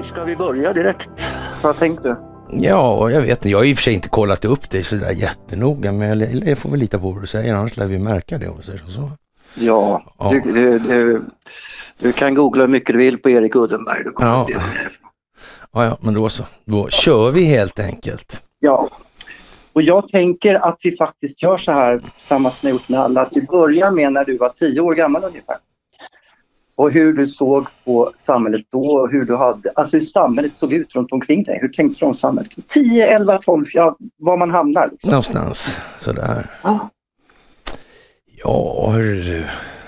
Ska vi börja direkt? Vad tänkte du? Ja, jag vet inte. Jag har i och för sig inte kollat upp det så där jättenoga, men jag får väl lita på vad du säger, annars lär vi märka det om vi säger så. Ja. Du kan googla hur mycket du vill på Erik Uddenberg. Du kommer se det. Ja, men då så. Då kör vi helt enkelt. Ja. Och jag tänker att vi faktiskt gör så här, samma snut med alla. Att vi börjar med när du var 10 år gammal ungefär. Och hur du såg på samhället då och hur du hade, alltså hur samhället såg ut runt omkring dig. Hur tänkte du om samhället? 10, 11, 12, ja, var man hamnar. Liksom. Någonstans, sådär. Ja, hörru du.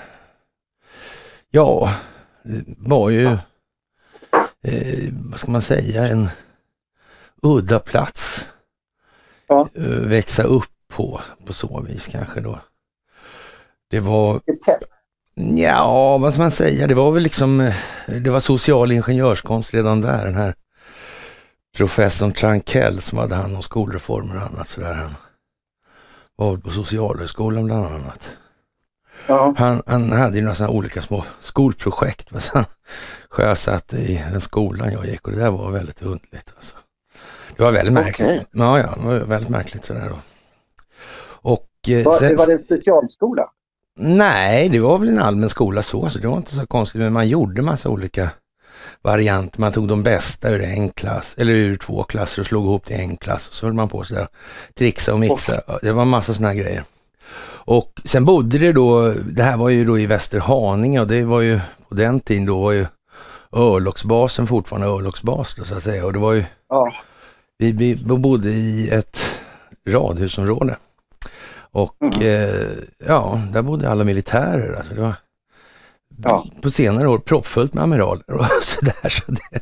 Ja, det var ju, vad ska man säga, en udda plats. Ja. Växa upp på så vis kanske då. Det var... Ett sätt. Ja, vad ska man säga? Det var väl liksom, det var social ingenjörskonst redan där. Den här professorn Trankell som hade hand om skolreformer och annat sådär. Han var på socialhögskolan bland annat. Ja. Han hade ju några sådana olika små skolprojekt han sjösatte i den skolan jag gick och det där var väldigt underligt alltså. Det var väldigt märkligt. Okay. Ja, det var väldigt märkligt sådär då. Och var det en specialskola? Nej, det var väl en allmän skola så det var inte så konstigt, men man gjorde massa olika varianter. Man tog de bästa ur en klass, eller ur 2 klasser och slog ihop till en klass och så höll man på sådär, trixa och mixa. Det var massa såna här grejer. Och sen bodde det då, det här var ju då i Västerhaninge och det var ju på den tiden då var ju örlogsbasen fortfarande örlogsbas då, så att säga. Och det var ju, vi bodde i ett radhusområde. Och där bodde alla militärer. Alltså det var på senare år proppfullt med amiraler och sådär. Så det,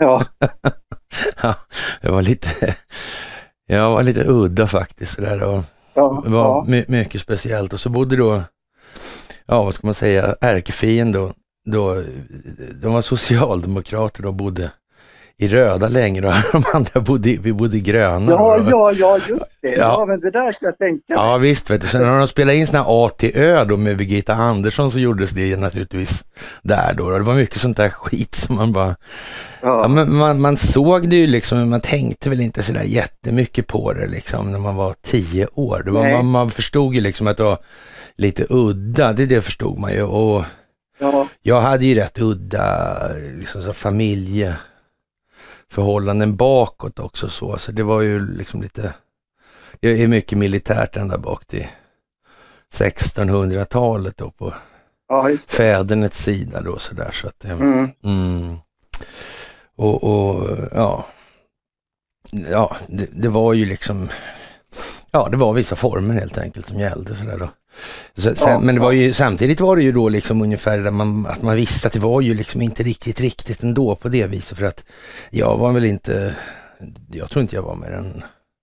det var lite udda faktiskt. Sådär, och det var mycket speciellt. Och så bodde då, vad ska man säga, ärkefienden då de var socialdemokrater och bodde i röda längre och de andra vi bodde i gröna. Ja, just det. Ja, men det där ska jag tänka. Ja, visst vet du. Så när de spelade in såna A till Ö då med Birgitta Andersson så gjordes det naturligtvis där då. Det var mycket sånt där skit som man bara... Ja, men man såg det ju liksom, man tänkte väl inte sådär jättemycket på det liksom när man var 10 år. Det var, man förstod ju liksom att det var lite udda, det förstod man ju. Och jag hade ju rätt udda liksom så familjeförhållanden bakåt också så det var ju liksom lite, det är mycket militärt ända bak till 1600-talet då på fädernets sida då sådär så att det var ju liksom det var vissa former helt enkelt som gällde sådär då. Men det var ju, samtidigt var det ju då liksom ungefär att man visste att det var ju liksom inte riktigt ändå på det viset för att jag var väl inte, jag tror inte jag var mer än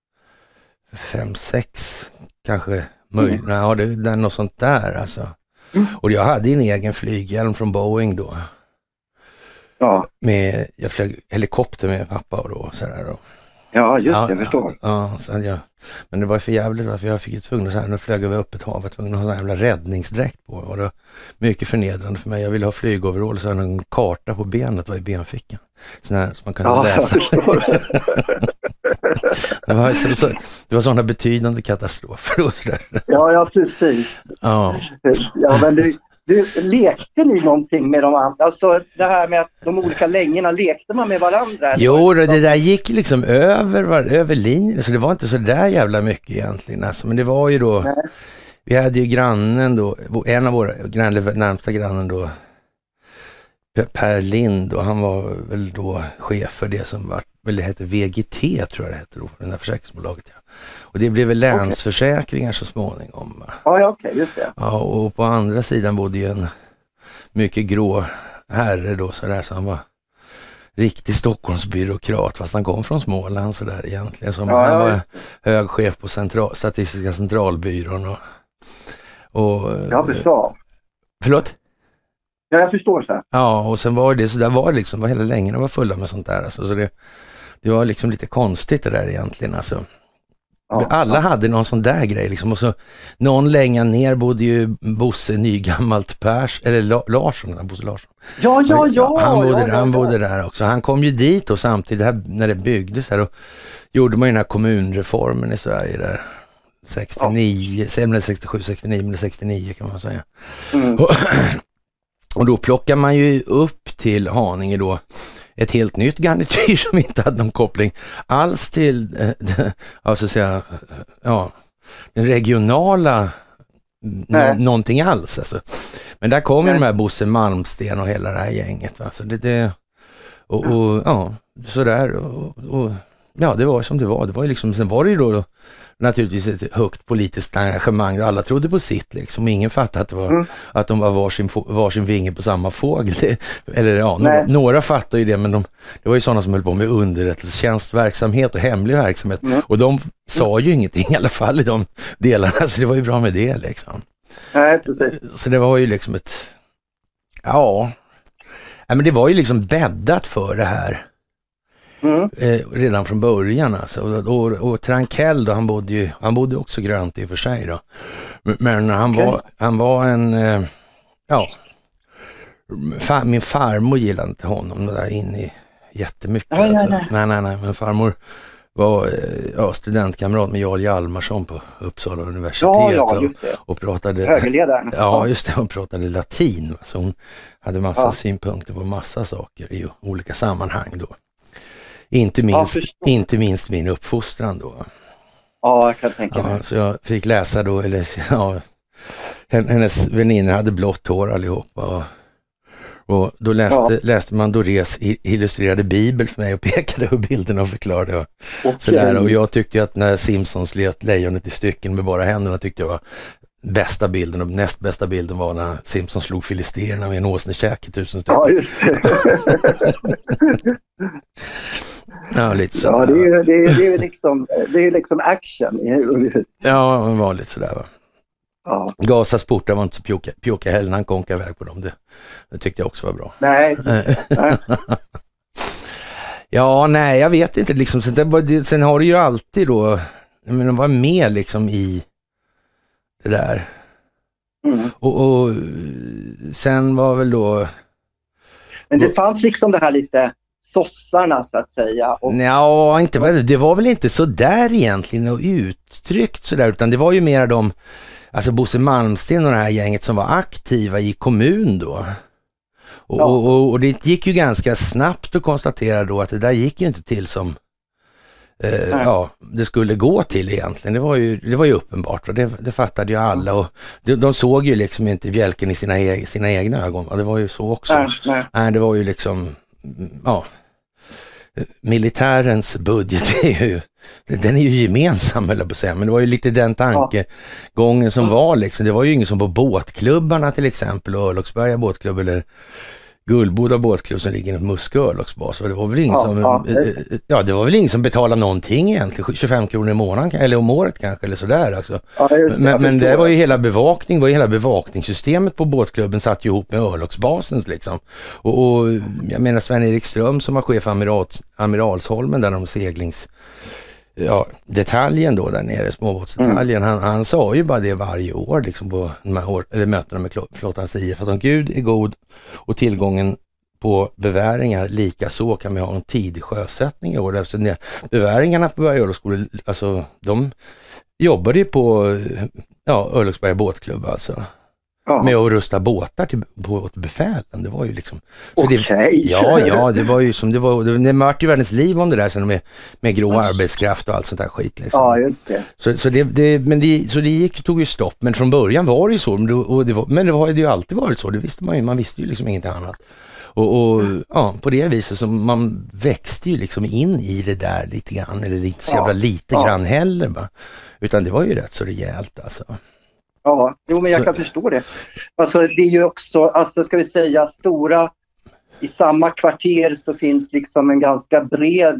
5-6 kanske möjligt. Det är något sånt där alltså. Och jag hade en egen flyghjälm från Boeing då. Jag flög helikopter med pappa och då sådär då. Ja, just det, jag förstår. Ja, så hade jag, men det var för jävligt för jag fick ju tvungen så här, nu flög över öppet hav, tvungen att ha en jävla räddningsdräkt på och det var mycket förnedrande för mig. Jag ville ha flygoverall så en karta på benet var i benfickan. Sån här som man kunde läsa. Det var sådana betydande katastrofer. Ja, precis. Ja, men du lekte ni någonting med de andra? Alltså det här med att de olika längorna, lekte man med varandra? Jo, det där gick liksom över linjen, så det var inte så där jävla mycket egentligen. Alltså, men det var ju då, vi hade ju grannen då, en av våra närmsta grannen då, Per Lind, och han var väl då chef för det som var, väl det hette VGT tror jag det hette då, för det här försäkringsbolaget. Ja. Och det blev väl länsförsäkringar så småningom. Okej, just det. Ja, och på andra sidan bodde ju en mycket grå herre då sådär, så han var riktig Stockholmsbyråkrat fast han kom från Småland sådär egentligen. Han var hög chef på Statistiska centralbyrån och jag förstår. Förlåt? Ja, jag förstår så här. Ja, och sen var det så där var det liksom, var hela längden var fulla med sånt där alltså, så det var liksom lite konstigt det där egentligen alltså. Alla hade någon sån där grej liksom. Och så någon längre ner bodde ju Bosse Nygammalt Larsson, Bosse Larsson. Han bodde där också. Han kom ju dit och samtidigt här, när det byggdes här, och gjorde man ju den här kommunreformen i Sverige där 69, 67, 69, men 69 kan man säga. Och då plockar man ju upp till Haninge då ett helt nytt garnityr som inte hade någon koppling alls till den regionala någonting alls. Alltså. Men där kom ju de här Bosse Malmsten och hela det här gänget. Va? Så det det var som det var. Det var ju liksom, sen var det ju då naturligtvis ett högt politiskt engagemang. Alla trodde på sitt liksom. Ingen fattade att det var att de var varsin vinge på samma fågel. Några fattade ju det, men det var ju sådana som höll på med underrättelsetjänstverksamhet och hemlig verksamhet. Och de sa ju ingenting i alla fall i de delarna, så det var ju bra med det liksom. Nej, precis. Så det var ju liksom men det var ju liksom bäddat för det här. Redan från början alltså. Och Trankell då, han bodde också grönt i och för sig då. Men han var en min farmor gillade inte honom där inne i jättemycket. Nej, men farmor var studentkamrat med Jarl Hjalmarsson på Uppsala universitet och pratade högerledaren. Ja, just det, hon pratade latin, så hon hade massa synpunkter på massa saker i olika sammanhang då. Inte minst min uppfostran då. Ja, jag kan tänka mig. Så jag fick läsa då, hennes vänner hade blått hår allihopa och då läste man Dorés illustrerade bibel för mig och pekade på bilderna och förklarade sådär. Och jag tyckte att när Simpsons let lejonet i stycken med bara händerna tyckte jag var bästa bilden, och näst bästa bilden var när Simpsons slog filisterna med en åsnekäk i 1000 stycken. Ja, just det. Ja, lite så. Ja, det är liksom action. Ja, det var lite sådär va. Ja. Gazas portar var inte så pjåka heller när han konkade iväg på dem. Det tyckte jag också var bra. Nej. Nej, jag vet inte liksom. Sen har det ju alltid då, men de var med liksom i det där. Och sen var väl då... Men det fanns liksom det här lite sossarna så att säga. Det var väl inte så där egentligen och uttryckt så där, utan det var ju mer de, alltså Bosse Malmsten och det här gänget som var aktiva i kommun då. Och det gick ju ganska snabbt att konstatera då att det där gick ju inte till som det skulle gå till egentligen. Det var ju uppenbart, och det fattade ju alla, och de såg ju liksom inte bjälken i sina egna ögon. Det var ju så också. Nej, det var ju liksom militärens budget den är ju gemensam, eller på att säga, men det var ju lite den tankegången som var liksom. Det var ju ingen som på båtklubbarna till exempel, och Örlogsberga båtklubb eller Gullboda båtklubb som ligger i Muskö örlogsbas. Det var väl ingen det var väl ingen som betalade någonting egentligen, 25 kronor i månaden eller om året kanske, eller sådär alltså. Men det var ju hela bevakningssystemet på båtklubben satt ju ihop med örlogsbasens liksom. Och jag menar Sven-Erik Ström som var chef för Amiralsholmen där de detaljen då där nere, småbåtsdetaljen, han sa ju bara det varje år liksom på de här mötena med flottans IF, att om Gud är god och tillgången på beväringar lika så kan vi ha en tidig sjösättning i år. Eftersom beväringarna på Berga örlogsskola, alltså de jobbade ju på Örlogsberga båtklubb alltså. Med att rusta båtar till båtbefälen. Det var ju liksom... det var ju som det var ju världens liv om det där sen med grå arbetskraft och allt sånt där skit liksom. Ja, just det. Så det tog ju stopp, men från början var det ju så, men det hade ju alltid varit så, det visste man visste ju liksom ingenting annat. Och på det viset så man växte ju liksom in i det där lite grann, eller inte så jävla lite grann heller va? Utan det var ju rätt så rejält alltså. Ja, men jag kan förstå det. Alltså det är ju också, ska vi säga, stora, i samma kvarter så finns liksom en ganska bred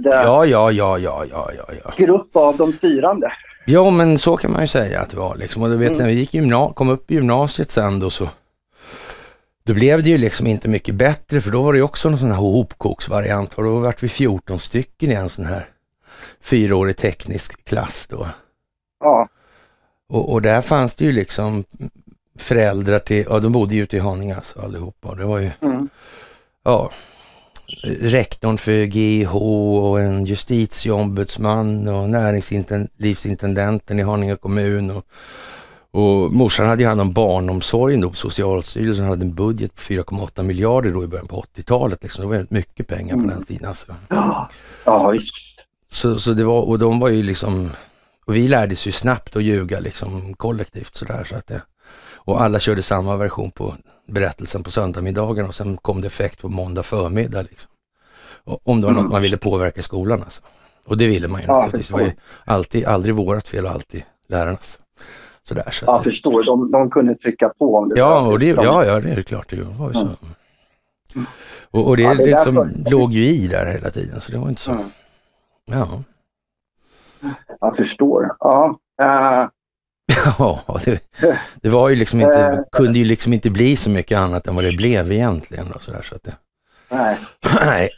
grupp av de styrande. Ja, men så kan man ju säga att det var liksom. Och du vet, när vi kom upp i gymnasiet sen då blev det ju liksom inte mycket bättre, för då var det ju också någon sån här hopkoksvariant, och då var vi 14 stycken i en sån här 4-årig teknisk klass då. Ja. Och där fanns det ju liksom föräldrar till, ja de bodde ju ute i Haninge alltså, allihopa. Det var ju, ja, rektorn för GIH och en justitieombudsman och näringslivsintendenten i Haninge kommun och morsan hade ju hand om barnomsorgen då på Socialstyrelsen, hade en budget på 4,8 miljarder då i början på 80-talet liksom. Det var väldigt mycket pengar på den tiden alltså. Ja, visst. Så det var, och de var ju liksom, och vi lärde sig ju snabbt att ljuga liksom kollektivt sådär så att det, och alla körde samma version på berättelsen på söndagsmiddagen och sen kom det effekt på måndag förmiddag liksom. Och om det var något man ville påverka i skolan alltså. Och det ville man ju naturligtvis. Det var ju aldrig vårat fel och alltid lärarnas. Sådär, så jag förstår, de kunde trycka på om det. Ja, det är klart det var ju så. Och det liksom låg ju i där hela tiden så det var inte så. Ja. Jag förstår. Ja. Ja, det var ju liksom inte, kunde ju liksom inte bli så mycket annat än vad det blev egentligen och sådär så att det. Nej.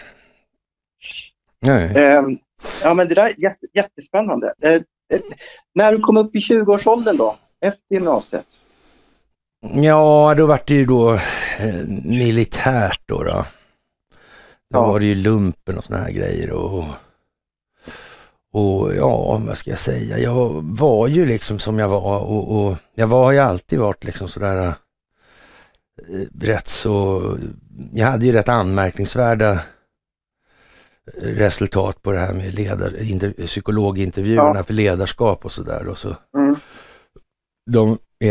Ja, men det där är jättespännande. När du kom upp i 20-årsåldern då, efter gymnasiet? Ja, då var det ju då militärt då. Då var det ju lumpen och såna här grejer och ja, vad ska jag säga? Jag var ju liksom som jag var och jag har ju alltid varit liksom sådär rätt så, jag hade ju rätt anmärkningsvärda resultat på det här med psykologintervjuerna för ledarskap och sådär och så. Det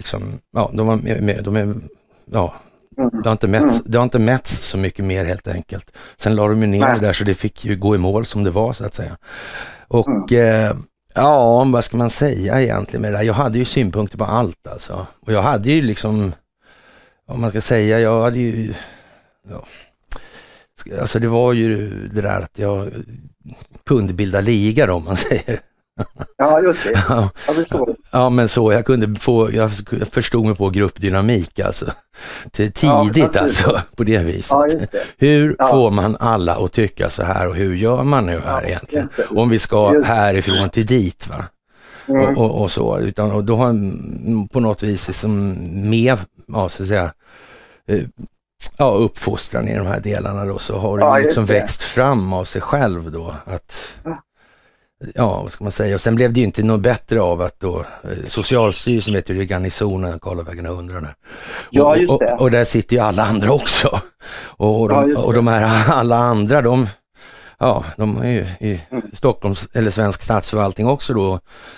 har inte mätts så mycket mer helt enkelt. Sen la de ju ner det där så det fick ju gå i mål som det var så att säga. Och ja, vad ska man säga egentligen med det där? Jag hade ju synpunkter på allt alltså. Och jag hade ju liksom, om man ska säga, jag hade ju, ja, alltså det var ju det där att jag kunde bilda liga då, om man säger. Ja, just det. Ja, men så jag förstod mig på gruppdynamik alltså. Tidigt alltså, på det viset. Ja, just det. Hur får man alla att tycka så här och hur gör man nu här egentligen? Om vi ska härifrån till dit va? Och så, och då har på något vis liksom med, ja så att säga, uppfostran i de här delarna då, så har det liksom växt fram av sig själv då att vad ska man säga, och sen blev det ju inte något bättre av att då Socialstyrelsen vet ju det är garnisonen, Karlavägen 100 där. Ja, just det. Och där sitter ju alla andra också. Och de här alla andra, de är ju i Stockholms eller svensk statsförvaltning också då.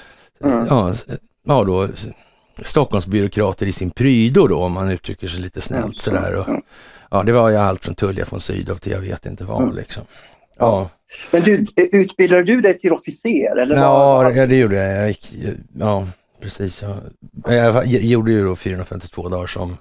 Då Stockholmsbyråkrater i sin prydo då, om man uttrycker sig lite snällt sådär. Och, det var ju allt från Tullia von Sydow till jag vet inte vad liksom. Ja. Men du, utbildade du dig till officer? Eller ja, det gjorde jag. Jag gick, precis. Jag gjorde ju då 452 dagar som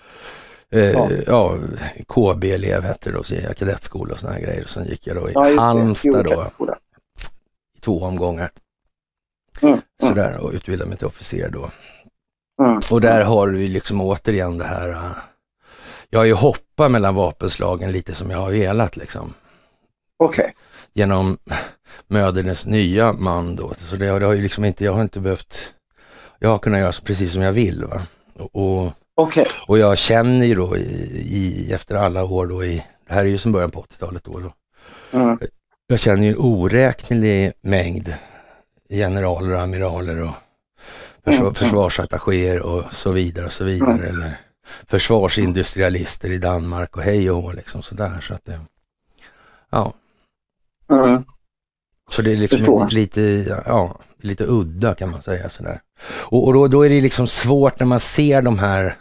KB-elev hette det då, så jag kadettskola och såna här grejer. Och sen gick jag då i Halmstad då, i 2 omgångar. Sådär, och utbildade mig till officer då. Och där har vi liksom återigen det här, jag har ju hoppat mellan vapenslagen lite som jag har velat liksom. Okej. Genom mödernes nya man då. Så det har ju liksom inte, jag har inte behövt, jag har kunnat göra precis som jag vill va. Och jag känner ju då efter alla år då det här är ju som början på 80-talet då. Jag känner ju en oräknelig mängd generaler och amiraler och försvarsattachéer och så vidare och så vidare. Eller försvarsindustrialister i Danmark och hej och liksom sådär. Så att det, så det är liksom lite udda kan man säga sådär. Och då är det liksom svårt när man ser de här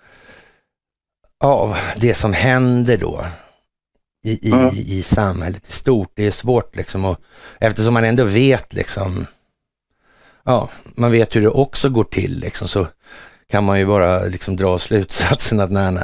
det som händer då i samhället i stort. Det är svårt liksom, och eftersom man ändå vet liksom, man vet hur det också går till liksom, så kan man ju bara liksom dra slutsatsen att nej.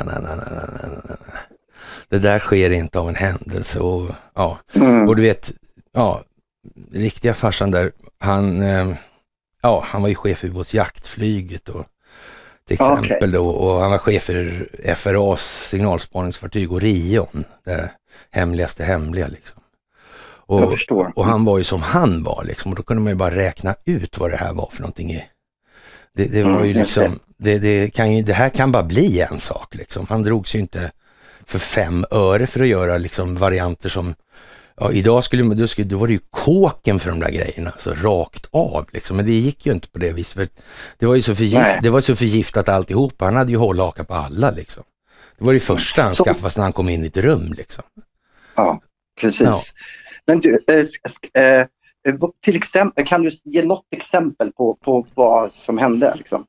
Det där sker inte av en händelse och du vet, riktiga farsan där, han var ju chef för ubåtsjaktflyget och till exempel då, och han var chef för FRAs signalspaningsfartyg Orion, det hemligaste hemliga liksom. Och han var ju som han var liksom, och då kunde man ju bara räkna ut vad det här var för någonting. Det var ju liksom, det här kan bara bli en sak liksom. Han drogs ju inte för 5 öre för att göra liksom varianter som, ja, idag då var det ju kåken för de där grejerna, så rakt av liksom. Men det gick ju inte på det viset, för det var ju så förgiftat alltihop. Han hade ju hållhaka på alla liksom. Det var det första han skaffade när han kom in i ett rum liksom. Ja, precis. Ja. Men du, till exempel, kan du ge något exempel på vad som hände liksom?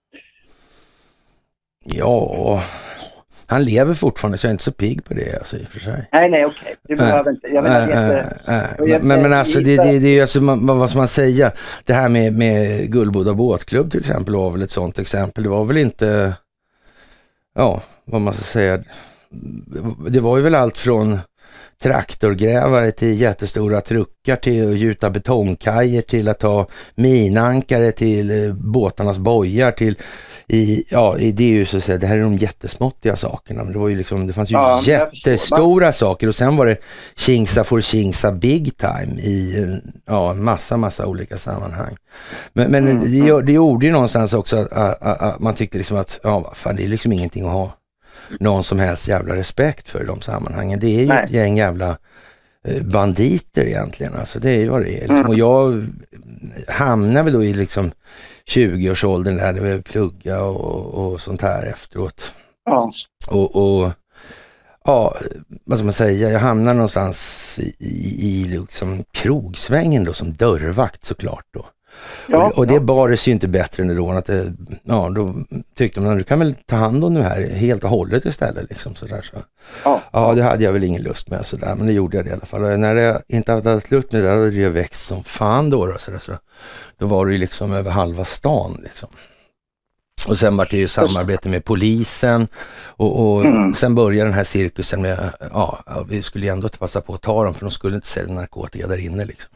Ja, han lever fortfarande, så jag är inte så pigg på det alltså, i och för sig. Nej, okej. Det behöver inte. Jag menar, men alltså det är alltså, vad ska man säga? Det här med Gullboda båtklubb till exempel var väl ett sånt exempel. Det var väl inte, ja, vad man ska säga, det var ju väl allt från traktorgrävare till jättestora truckar, till att gjuta betongkajer, till att ta minankare, till båtarnas bojar, till det är ju så att säga, det här är de jättesmåttiga sakerna, men det var ju liksom, det fanns ju jättestora saker, och sen var det Kingsa for Kingsa big time i massa olika sammanhang. Men det gjorde ju någonstans också att man tyckte liksom att fan, det är liksom ingenting att ha någon som helst jävla respekt för de sammanhangen. Det är ju ett gäng jävla banditer egentligen. Alltså det är ju vad det är. Liksom. Och jag hamnade väl då i liksom 20-årsåldern där det var plugga och sånt här efteråt. Ja. Och vad ska man säga? Jag hamnade någonstans i liksom krogsvängen då som dörrvakt såklart då. Ja, och det bars ju inte bättre än då, att då tyckte man att du kan väl ta hand om det här helt och hållet istället liksom sådär så. Ja, det hade jag väl ingen lust med sådär, men det gjorde jag det i alla fall. Och när jag inte hade lust med det, hade det växt som fan då sådär, så då var det ju liksom över halva stan liksom. Och sen var det ju samarbete med polisen och sen började den här cirkusen med vi skulle ju ändå passa på att ta dem, för de skulle inte sälja narkotika där inne liksom.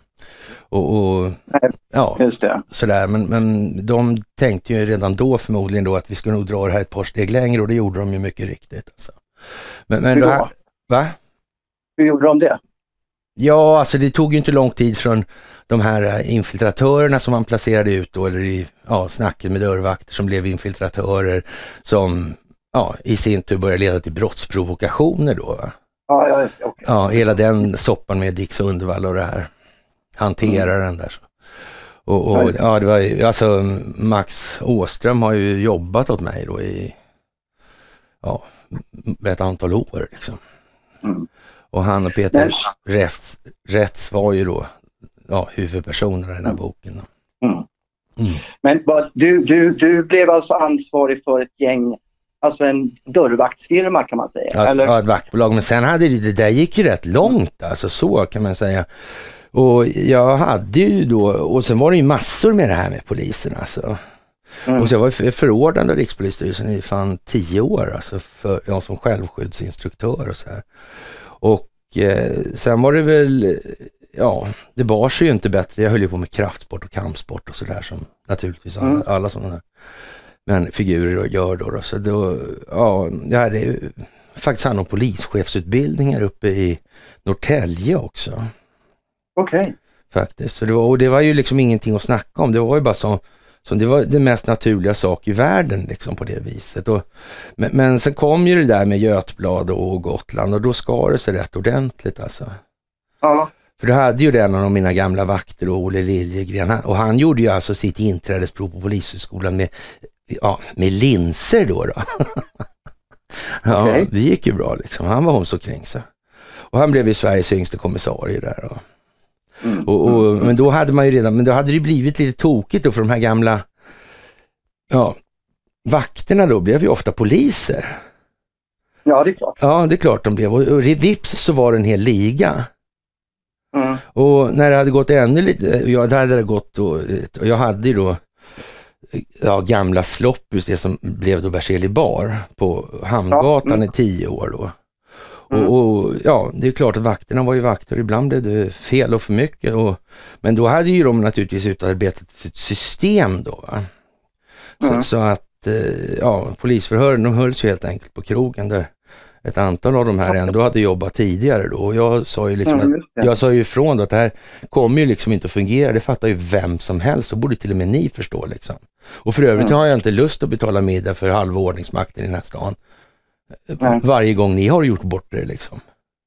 Just det. Sådär, men de tänkte ju redan då förmodligen då att vi skulle nog dra det här ett par steg längre, och det gjorde de ju mycket riktigt alltså. Men då här, va? Hur gjorde de det? Ja, alltså det tog ju inte lång tid från de här infiltratörerna som man placerade ut då, eller i snacket med dörrvakter som blev infiltratörer som i sin tur började leda till brottsprovokationer då. Ja, just det. Okay. Ja, hela den soppan med Dick Sundvall och det här. Hanteraren där. Och det var ju, alltså Max Åström har ju jobbat åt mig då i ett antal år liksom. Och han och Peter Rätts var ju då huvudpersonerna i den här boken. Men du blev alltså ansvarig för ett gäng, alltså en dörrvaktsfirma kan man säga? Ja, ett vaktbolag, men sen hade det där gick ju rätt långt alltså, så kan man säga. Och jag hade ju då, och sen var det ju massor med det här med polisen alltså. Och så jag var förordnad av Rikspolisstyrelsen i fan 10 år alltså, som självskyddsinstruktör och så här. Och sen var det väl, det bar sig ju inte bättre. Jag höll ju på med kraftsport och kampsport och sådär, som naturligtvis alla sådana här figurer gör då. Så då, jag hade ju faktiskt hand om polischefsutbildningar uppe i Norrtälje också. Okej. Faktiskt. Så det var ju liksom ingenting att snacka om. Det var ju bara som det var det mest naturliga sak i världen liksom, på det viset. Men sen kom ju det där med Götblad och Gotland, och då skar det sig rätt ordentligt alltså. Ja. För då hade ju en av mina gamla vakter, Olle Liljegren, och han gjorde ju alltså sitt inträdesprov på polishögskolan med linser då. Okay. Det gick ju bra liksom. Han var hos omkring sig. Och han blev ju Sveriges yngste kommissarie där då. Men då hade man ju redan, men då hade det blivit lite tokigt då, för de här gamla vakterna då blev ju ofta poliser. Ja, det är klart. Ja, det är klart de blev. Och vips så var det en hel liga. Och när det hade gått ännu lite, det hade gått då, och jag hade ju då gamla Sloppus, det som blev då Berzelii bar på Hamngatan i 10 år då. Och det är klart att vakterna var ju vakter, ibland blev det fel och för mycket, men då hade ju de naturligtvis utarbetat ett system då va? Så att polisförhören, de hölls ju helt enkelt på krogen där ett antal av de här ändå hade jobbat tidigare då. Och jag sa ju liksom jag sa ju ifrån då att det här kommer ju liksom inte att fungera. Det fattar ju vem som helst, så borde till och med ni förstå liksom. Och för övrigt har jag inte lust att betala middag för halva ordningsmakten i den här stan. Varje gång ni har gjort bort det liksom.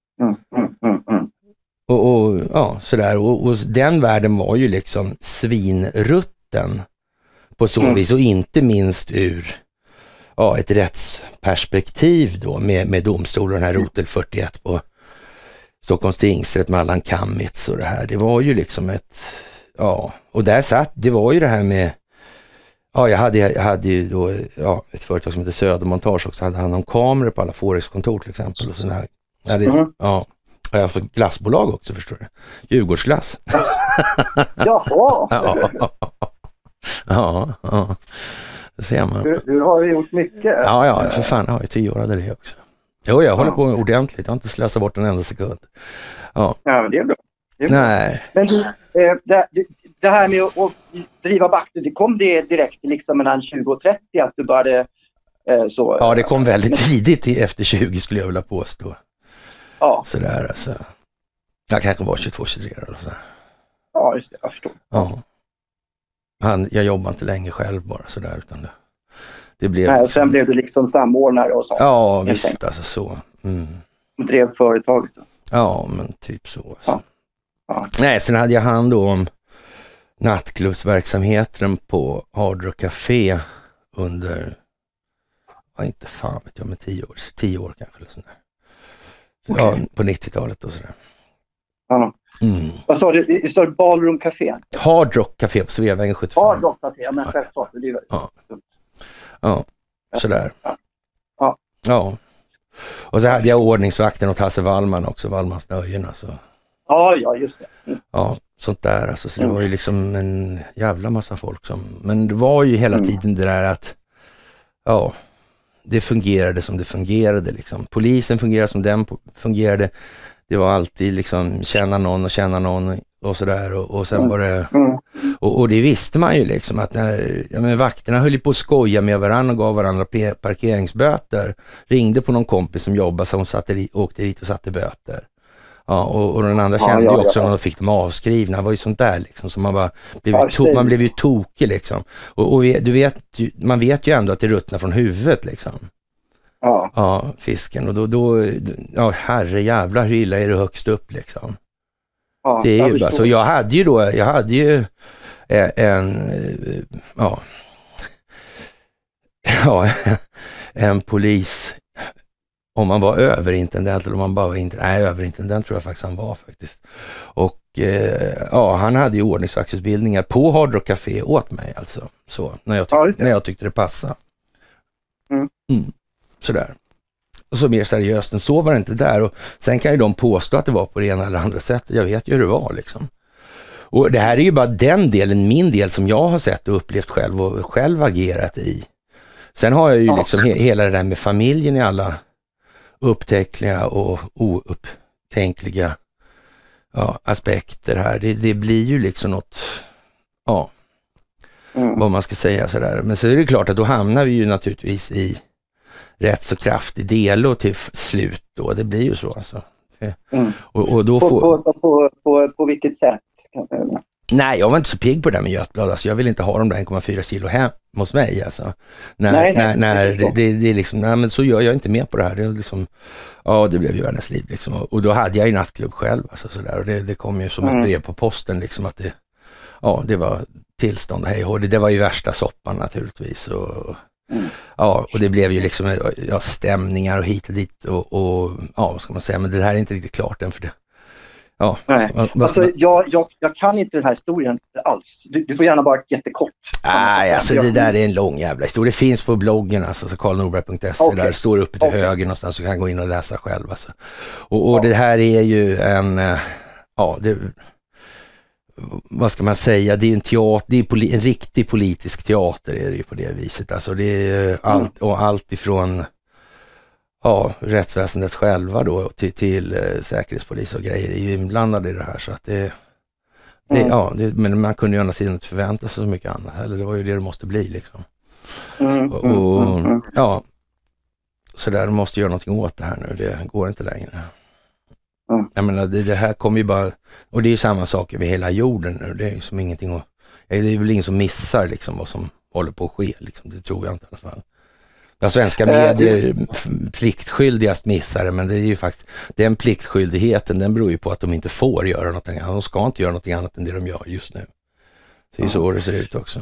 Och ja, sådär. Och den världen var ju liksom svinrutten på så vis, och inte minst ur ett rättsperspektiv då med domstolen, den här rotel 41 på Stockholms tingsrätt med Allan Kammitz och det här. Det var ju liksom och där satt, det var ju det här med jag hade ju då ett företag som heter Södermontage också, hade hand om kameror på alla Forex-kontor till exempel och sådär. Jag har för glassbolag också, förstår du. Djurgårdsglass. Jaha! Ja. Det ser man. Du har ju gjort mycket. Ja, för fan, jag har ju 10 år av det också. Jo, jag håller på ordentligt. Jag har inte slösat bort en enda sekund. Ja, men det är bra. Nej. Men det här med att driva vakter, det kom det direkt liksom mellan 20 och 30 att du började så? Ja, det kom väldigt tidigt efter 20 skulle jag vilja påstå. Ja. Sådär alltså. Jag kanske var 22-23 eller så. Ja, just det. Jag förstår. Ja. Jag jobbar inte länge själv bara sådär, utan det blev... Nej, och sen blev du liksom samordnare och sånt. Ja, visst alltså så. Drev företaget då. Ja, men typ så. Alltså. Ja. Nej, sen hade jag hand om nattklubbsverksamheten på Hard Rock Café under, inte fan vet jag, med 10 år kanske eller sådär. Okay. Ja, på 90-talet och sådär. Ja. Vad sa du? Du sa Ballroom Café? Hard Rock Café på Sveavägen 75. Hard Rock Café, men självklart. Ja, sådär. Ja. Och så hade jag ordningsvakten åt Hasse Wallman också, Wallmans nöjen alltså. Ja, just det. Ja, sånt där alltså. Så det var ju liksom en jävla massa folk som... Men det var ju hela tiden det där att det fungerade som det fungerade liksom. Polisen fungerade som den fungerade. Det var alltid liksom känna någon och sådär. Och sen var det... Och det visste man ju liksom att när vakterna höll på att skoja med varandra och gav varandra parkeringsböter. Ringde på någon kompis som jobbade så hon åkte dit och satte böter. Ja, och den andra kände ju också när de fick dem avskrivna. Det var ju sånt där liksom. Så man bara man blev ju tokig liksom. Och du vet, man vet ju ändå att det ruttnar från huvudet liksom. Ja, fisken. Och då herre jävlar hur illa är det högst upp liksom. Ja, det är ju bara så. Jag hade ju en polis, om man var överintendent eller om man bara var överintendent tror jag faktiskt han var faktiskt. Och han hade ju ordningsvaktsutbildningar på Hard Rock Café åt mig alltså. Så, när jag tyckte det passade. Sådär. Och så mer seriöst än så var det inte där. Och sen kan ju de påstå att det var på det ena eller andra sättet. Jag vet ju hur det var liksom. Och det här är ju bara den delen, min del som jag har sett och upplevt själv och själv agerat i. Sen har jag ju liksom hela det där med familjen i alla upptäckliga och oupptänkliga aspekter här. Det blir ju liksom något, vad man ska säga sådär. Men så är det klart att då hamnar vi ju naturligtvis i rätt så kraftig del och till slut då. Det blir ju så alltså. Och då på vilket sätt? Nej, jag var inte så pigg på det där med Götblad. Alltså, jag vill inte ha de där 1,4 kilo hem hos mig. Alltså. När det är liksom, nej men så gör jag inte med på det här. Det är liksom, det blev ju världens liv liksom. Och då hade jag ju nattklubb själv. Alltså, sådär. Och det kom ju som ett brev på posten liksom att det var tillstånd hej och det var ju värsta soppan naturligtvis. Och det blev ju liksom stämningar och hit och dit och vad ska man säga, men det här är inte riktigt klart än för det. Jag kan inte den här historien alls. Du får gärna bara jättekort. Nej, alltså det där är en lång jävla historia. Det finns på bloggen, alltså karlnorberg.se, där står uppe till höger någonstans så kan gå in och läsa själv. Alltså. Och det här är ju en, vad ska man säga, det är en teater, det är en riktig politisk teater är det ju på det viset. Alltså det är allt ifrån rättsväsendet själva då till säkerhetspolis och grejer är ju inblandade i det här så att men man kunde ju å andra sidan inte förvänta sig så mycket annat eller det var ju det måste bli liksom. så där, de måste göra någonting åt det här nu, det går inte längre. Jag menar, det här kommer ju bara, och det är ju samma sak över hela jorden nu, det är ju som ingenting att, det är väl ingen som missar liksom vad som håller på att ske liksom, det tror jag inte i alla fall. Ja, svenska medier pliktskyldigast missar det, men det är ju faktiskt, den pliktskyldigheten, den beror ju på att de inte får göra någonting annat, de ska inte göra någonting annat än det de gör just nu. Så det är så det ser ut också.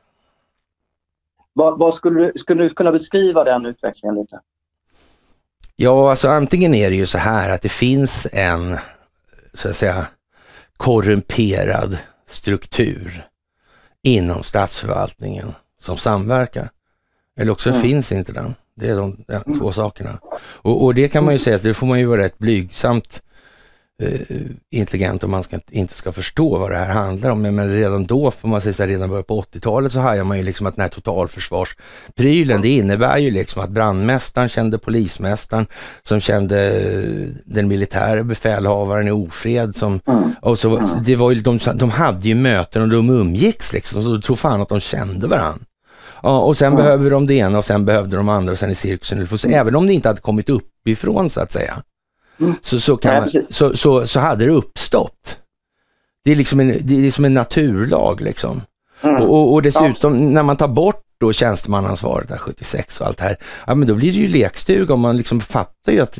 Vad skulle du kunna beskriva den utvecklingen lite? Ja, alltså antingen är det ju så här att det finns en, så att säga, korrumperad struktur inom statsförvaltningen som samverkar. Eller också finns inte den. Det är de två sakerna. Och det kan man ju säga, att det får man ju vara rätt blygsamt intelligent om man inte ska förstå vad det här handlar om. Men redan då, får man säga så här, redan början på 80-talet så hajar man ju liksom att den här totalförsvarsprylen, det innebär ju liksom att brandmästaren kände polismästaren som kände den militära befälhavaren i ofred som, och så, det var ju, de hade ju möten och de umgicks liksom, så de tror fan att de kände varandra. Ja, och sen behöver de det ena och sen behövde de andra och sen i cirkusen. Även om det inte hade kommit uppifrån så att säga. Så hade det uppstått. Det är liksom en naturlag liksom. Och dessutom när man tar bort då tjänstemannaansvaret där 76 och allt det här, ja men då blir det ju lekstuga om man liksom fattar ju att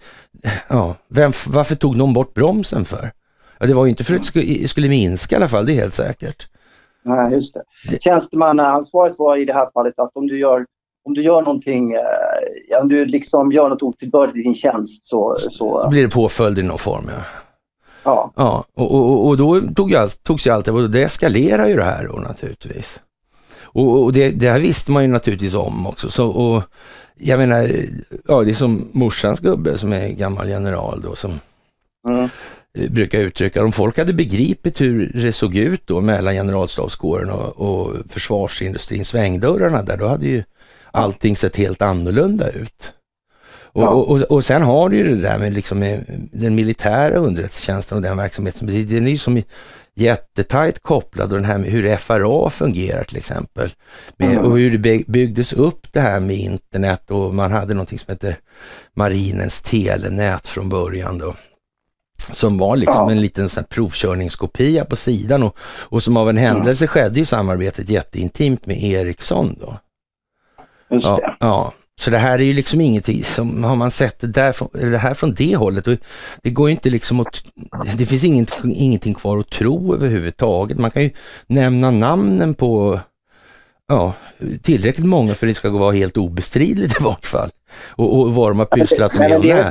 varför tog de bort bromsen för? Ja, det var ju inte för att det skulle minska i alla fall, det är helt säkert. Nej, just det. Tjänstemannaansvaret var i det här fallet att om du gör någonting, om du liksom gör något otillbörligt i din tjänst så blir det påföljd i någon form, ja. Ja, och då togs ju allt det, och det eskalerar ju det här då naturligtvis. Och det här visste man ju naturligtvis om också. Så, och jag menar, ja, det är som morsans gubbe som är gammal general då som brukar uttrycka, om folk hade begripit hur det såg ut då mellan generalstabskåren och försvarsindustrins svängdörrarna där, då hade ju allting sett helt annorlunda ut. Och sen har du ju det där med den militära underrättelsetjänsten och den verksamheten, den är ju som jättetajt kopplad, och den här med hur FRA fungerar till exempel, och hur det byggdes upp det här med internet, och man hade någonting som heter marinens telenät från början då, som var liksom en liten sån här provkörningskopia på sidan, och som av en händelse skedde ju samarbetet jätteintimt med Ericsson då. Just det. Ja, så det här är ju liksom ingenting som, har man sett det här från det hållet, och det går ju inte liksom att, det finns ingenting kvar att tro överhuvudtaget. Man kan ju nämna namnen på tillräckligt många för det ska vara helt obestridligt i vart fall. Och vad de har pysslat med. Det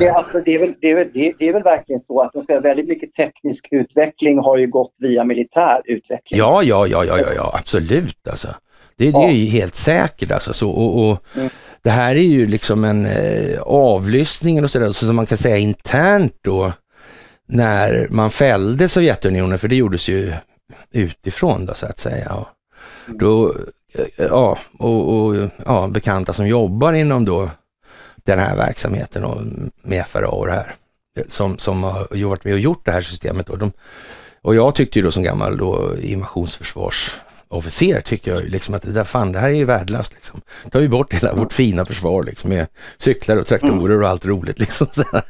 är väl verkligen så att väldigt mycket teknisk utveckling har ju gått via militär utveckling. Ja, absolut alltså. Det är ju helt säkert alltså, så, det här är ju liksom en avlyssning och sådär, så som man kan säga internt då, när man fällde Sovjetunionen, för det gjordes ju utifrån då så att säga. Då, bekanta som jobbar inom då den här verksamheten och med FRA och det här, som har varit med och gjort det här systemet då, och jag tyckte ju då som gammal då invasionsförsvarsofficer, tycker jag liksom att det här är ju värdelöst liksom. Tar ju bort hela vårt fina försvar liksom, med cyklar och traktorer och allt roligt liksom.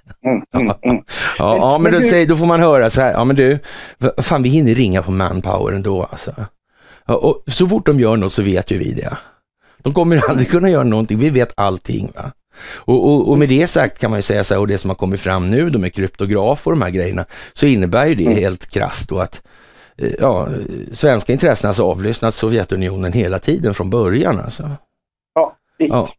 Men då får man höra så här, ja men du, fan vi hinner ringa på manpower ändå alltså. Och så fort de gör något så vet ju vi det. De kommer aldrig kunna göra någonting, vi vet allting va. Och med det sagt kan man ju säga så här, och det som har kommit fram nu, de är kryptograf och de här grejerna, så innebär ju det helt krasst då att svenska intressen har avlyssnat Sovjetunionen hela tiden från början alltså. Ja, visst. Ja.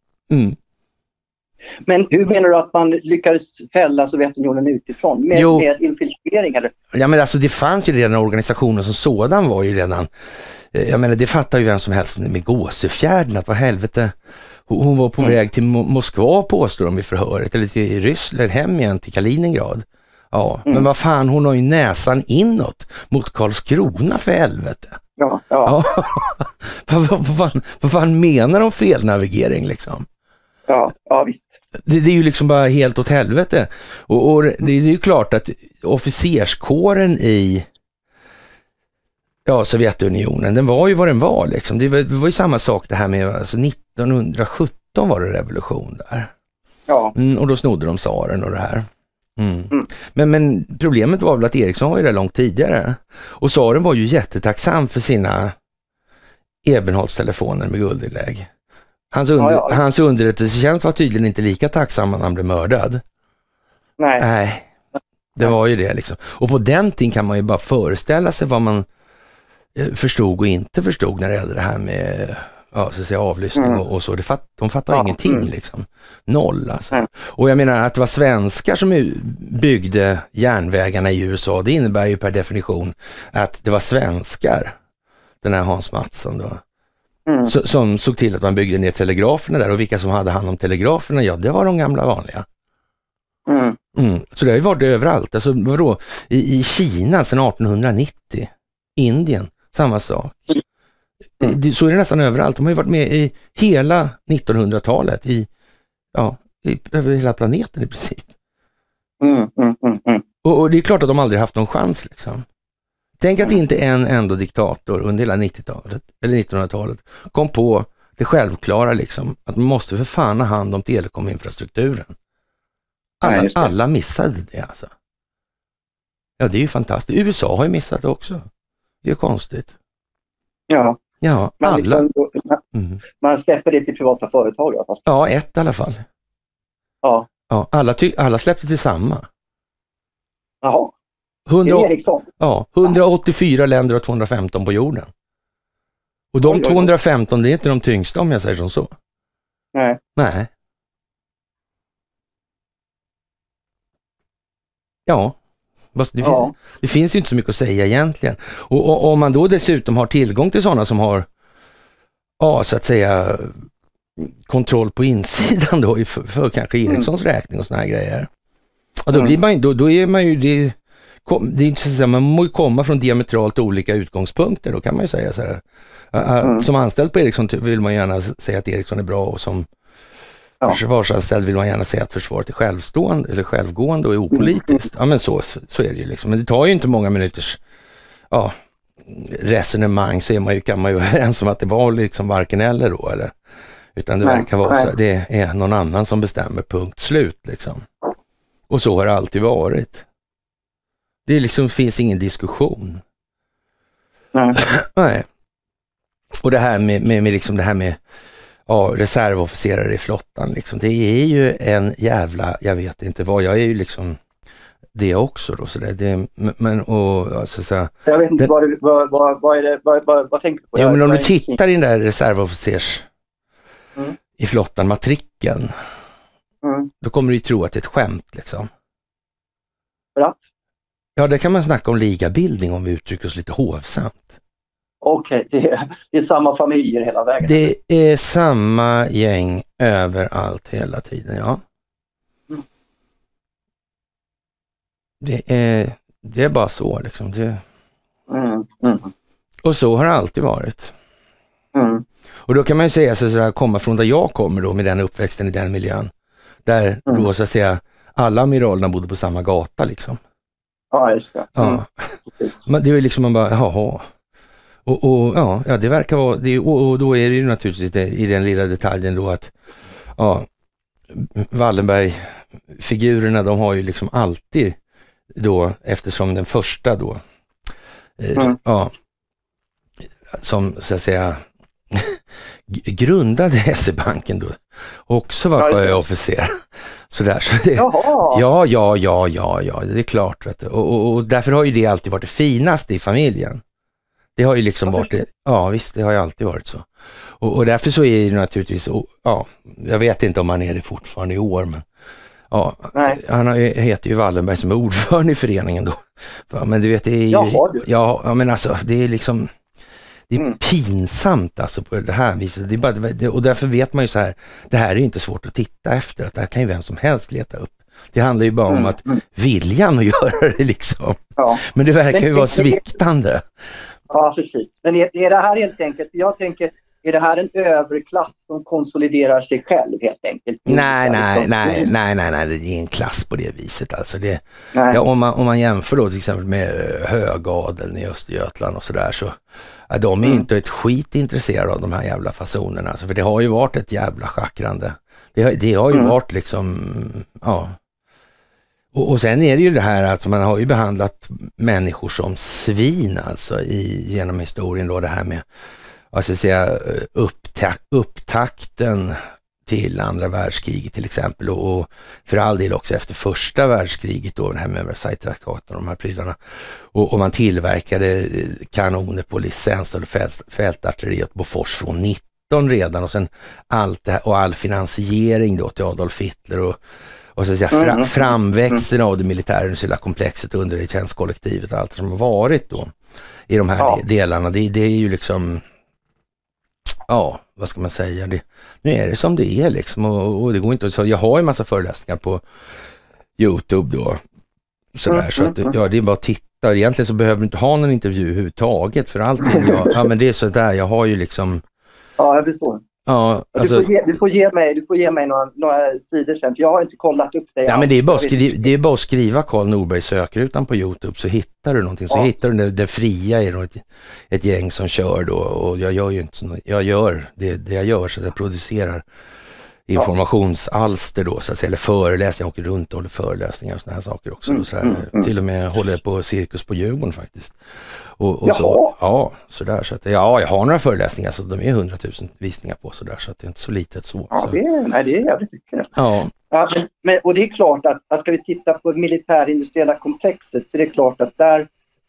Men hur menar du att man lyckades fälla Sovjetunionen utifrån? Med infiltrering eller? Ja men alltså det fanns ju redan, organisationen som sådan var ju redan, jag menar det fattar ju vem som helst med Gåsefjärden, att vad helvete, hon var på väg till Moskva påstår de i förhöret, eller till Ryssland, hem igen till Kaliningrad. Ja, men vad fan, hon har ju näsan inåt mot Karlskrona för helvete. Ja. Vad fan menar de felnavigering liksom? Ja, visst. Det är ju liksom bara helt åt helvete. Och det är ju klart att officerskåren i Sovjetunionen, den var ju vad den var liksom. Det var ju samma sak det här med, alltså 1917 var det revolution där. Ja. Och då snodde de tsaren och det här. Men problemet var väl att Ericsson var ju där långt tidigare. Och tsaren var ju jättetacksam för sina Ebenholtstelefoner med guldinlägg. Hans underrättelsetjänst var tydligen inte lika tacksam när han blev mördad. Nej. Det var ju det liksom. Och på den tiden kan man ju bara föreställa sig vad man förstod och inte förstod när det gällde det här med så att säga, avlyssning och så. De fattar ingenting liksom. Noll alltså. Och jag menar att det var svenskar som byggde järnvägarna i USA. Det innebär ju per definition att det var svenskar, den här Hans Mattsson då, som såg till att man byggde ner telegraferna där. Och vilka som hade hand om telegraferna, ja det var de gamla vanliga. Så det har ju varit överallt. Alltså vadå? I Kina sedan 1890. Indien, samma sak. Så är det nästan överallt. De har ju varit med i hela 1900-talet över hela planeten i princip. Och det är klart att de aldrig haft någon chans liksom. Tänk att inte en enda diktator under hela 90-talet eller 1900-talet kom på det självklara liksom, att man måste för fan ha hand om telekominfrastrukturen. Alla missade det alltså. Ja, det är ju fantastiskt. USA har ju missat det också. Det är konstigt. Ja, alla. Liksom, man släpper det till privata företag. Fast... Ja, ett i alla fall. Ja. Alla släppte till samma. Jaha. 184 länder och 215 på jorden. Och de 215, det är inte de tyngsta om jag säger som så. Nej. Ja. Det finns ju inte så mycket att säga egentligen. Och om man då dessutom har tillgång till sådana som har så att säga kontroll på insidan då för kanske Ericssons räkning och såna här grejer. Ja, då blir man då är man ju det är inte så att säga, man må ju komma från diametralt olika utgångspunkter, då kan man ju säga så här. Som anställd på Ericsson vill man gärna säga att Ericsson är bra, och som försvarsanställd vill man gärna säga att försvaret är självstående eller självgående och är opolitiskt. Ja, men så är det ju liksom. Men det tar ju inte många minuters resonemang, så kan man ju överens om att det var liksom varken eller då, eller utan det verkar vara så, det är någon annan som bestämmer, punkt slut liksom. Och så har det alltid varit. Det liksom finns ingen diskussion. Nej. Och det här med liksom det här med reservofficerare i flottan liksom, det är ju en jävla, jag vet inte vad, jag är ju liksom det också då, så det men och alltså så jag vet inte vad är det, vad tänker du på? Ja, men om du tittar i den där reservofficers i flottan matrikeln, då kommer du ju tro att det är ett skämt liksom. Ja, det kan man snacka om ligabildning om vi uttrycker oss lite hovsamt. Okej, det är samma familjer hela vägen. Det är samma gäng överallt hela tiden, ja. Det är bara så liksom. Och så har det alltid varit. Och då kan man ju säga så här, komma från där jag kommer då med den uppväxten i den miljön. Där då så att säga alla amiralerna bodde på samma gata liksom. Ja, just det. Men det är ju liksom man bara, jaha. Och det verkar vara det, och då är det ju naturligtvis i den lilla detaljen då att Wallenberg-figurerna, de har ju liksom alltid då, eftersom den första då som så att säga grundade SE-banken då också var sjöofficer. Sådär, så det, ja, det är klart, vet du. Och därför har ju det alltid varit det finaste i familjen. Det har ju liksom varit det, visst, det har ju alltid varit så. Och därför så är det naturligtvis, jag vet inte om han är det fortfarande i år, men han heter ju Wallenberg som är ordförande i föreningen då. Men du vet, det är ju, men alltså, det är liksom, det är pinsamt alltså på det här viset. Det är bara, och därför vet man ju så här, det här är ju inte svårt att titta efter, att det här kan ju vem som helst leta upp. Det handlar ju bara om att viljan att göra det liksom. Men det verkar ju vara sviktande. Ja, precis. Men är det här helt enkelt, jag tänker, är det här en överklass som konsoliderar sig själv helt enkelt? Nej, det är en klass på det viset. Alltså det, om man jämför då till exempel med högadeln i Östergötland och sådär, så de är inte ett skit intresserade av de här jävla fasonerna. Alltså, för det har ju varit ett jävla schackrande Det har ju varit liksom, ja. Och sen är det ju det här att man har ju behandlat människor som svin alltså genom historien då, det här med, vad ska jag säga, upptakten till andra världskriget till exempel, och för all del också efter första världskriget då, det här med Versailles-traktaten och de här prylarna, och man tillverkade kanoner på licens och fältartilleriet på Bofors från 19 redan, och sen allt det här, och all finansiering då till Adolf Hitler och så att säga framväxten av det militärindustriella komplexet under det tjänstkollektivet och allt som har varit då i de här delarna. Det är ju liksom, ja, vad ska man säga, nu är det som det är liksom, och det går inte så. Jag har en massa föreläsningar på YouTube då sådär, så att ja, det är bara att titta. Egentligen så behöver du inte ha någon intervju överhuvudtaget, för allting ja men det är så där, jag har ju liksom, ja, jag förstår. Ja, alltså, du får ge mig några sidor sen, för jag har inte kollat upp det. Ja, men det är bara att skriva Karl Norberg sökrutan på YouTube, så hittar du någonting. Så hittar du det fria i ett gäng som kör då, och jag gör ju inte så, jag gör det jag gör, så att jag producerar informationsalster då, så att säga, eller föreläsningar. Jag åker runt och håller föreläsningar och såna här saker också. Och så här, till och med håller på cirkus på Djurgården faktiskt. Och så, ja, sådär. Så att, ja, jag har några föreläsningar, så de är 100 000 visningar på sådär, så att det är inte så litet så. Ja, så. det är jävligt mycket. Ja. Ja, men, och det är klart att ska vi titta på militärindustriella komplexet, så är det klart att där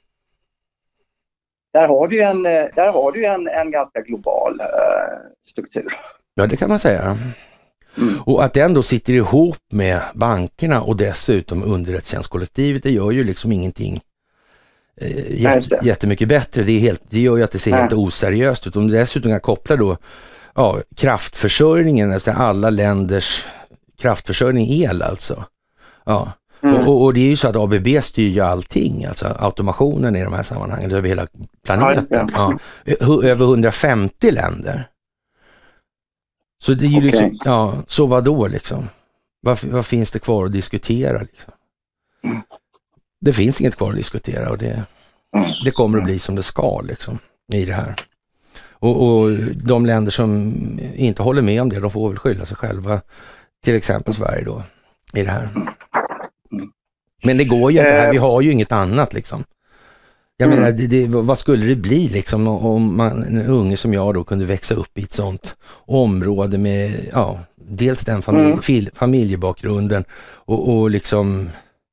har du en ganska global struktur. Ja, det kan man säga. Och att den då sitter ihop med bankerna och dessutom underrättelsetjänstkollektivet, det gör ju liksom ingenting jättemycket bättre. Det gör ju att det ser helt oseriöst ut. Om du dessutom kan koppla då kraftförsörjningen, alltså alla länders kraftförsörjning, el alltså. Ja. Och det är ju så att ABB styr ju allting, alltså automationen i de här sammanhangen över hela planeten. Ja. Över 150 länder. Så det är ju liksom, så vad då liksom? Vad finns det kvar att diskutera liksom? Det finns inget kvar att diskutera, och det kommer att bli som det ska liksom i det här. Och de länder som inte håller med om det, de får väl skylla sig själva, till exempel Sverige då, i det här. Men det går ju inte här, vi har ju inget annat liksom. Jag menar, vad skulle det bli liksom om en unge som jag då kunde växa upp i ett sånt område med, dels den familjebakgrunden och liksom,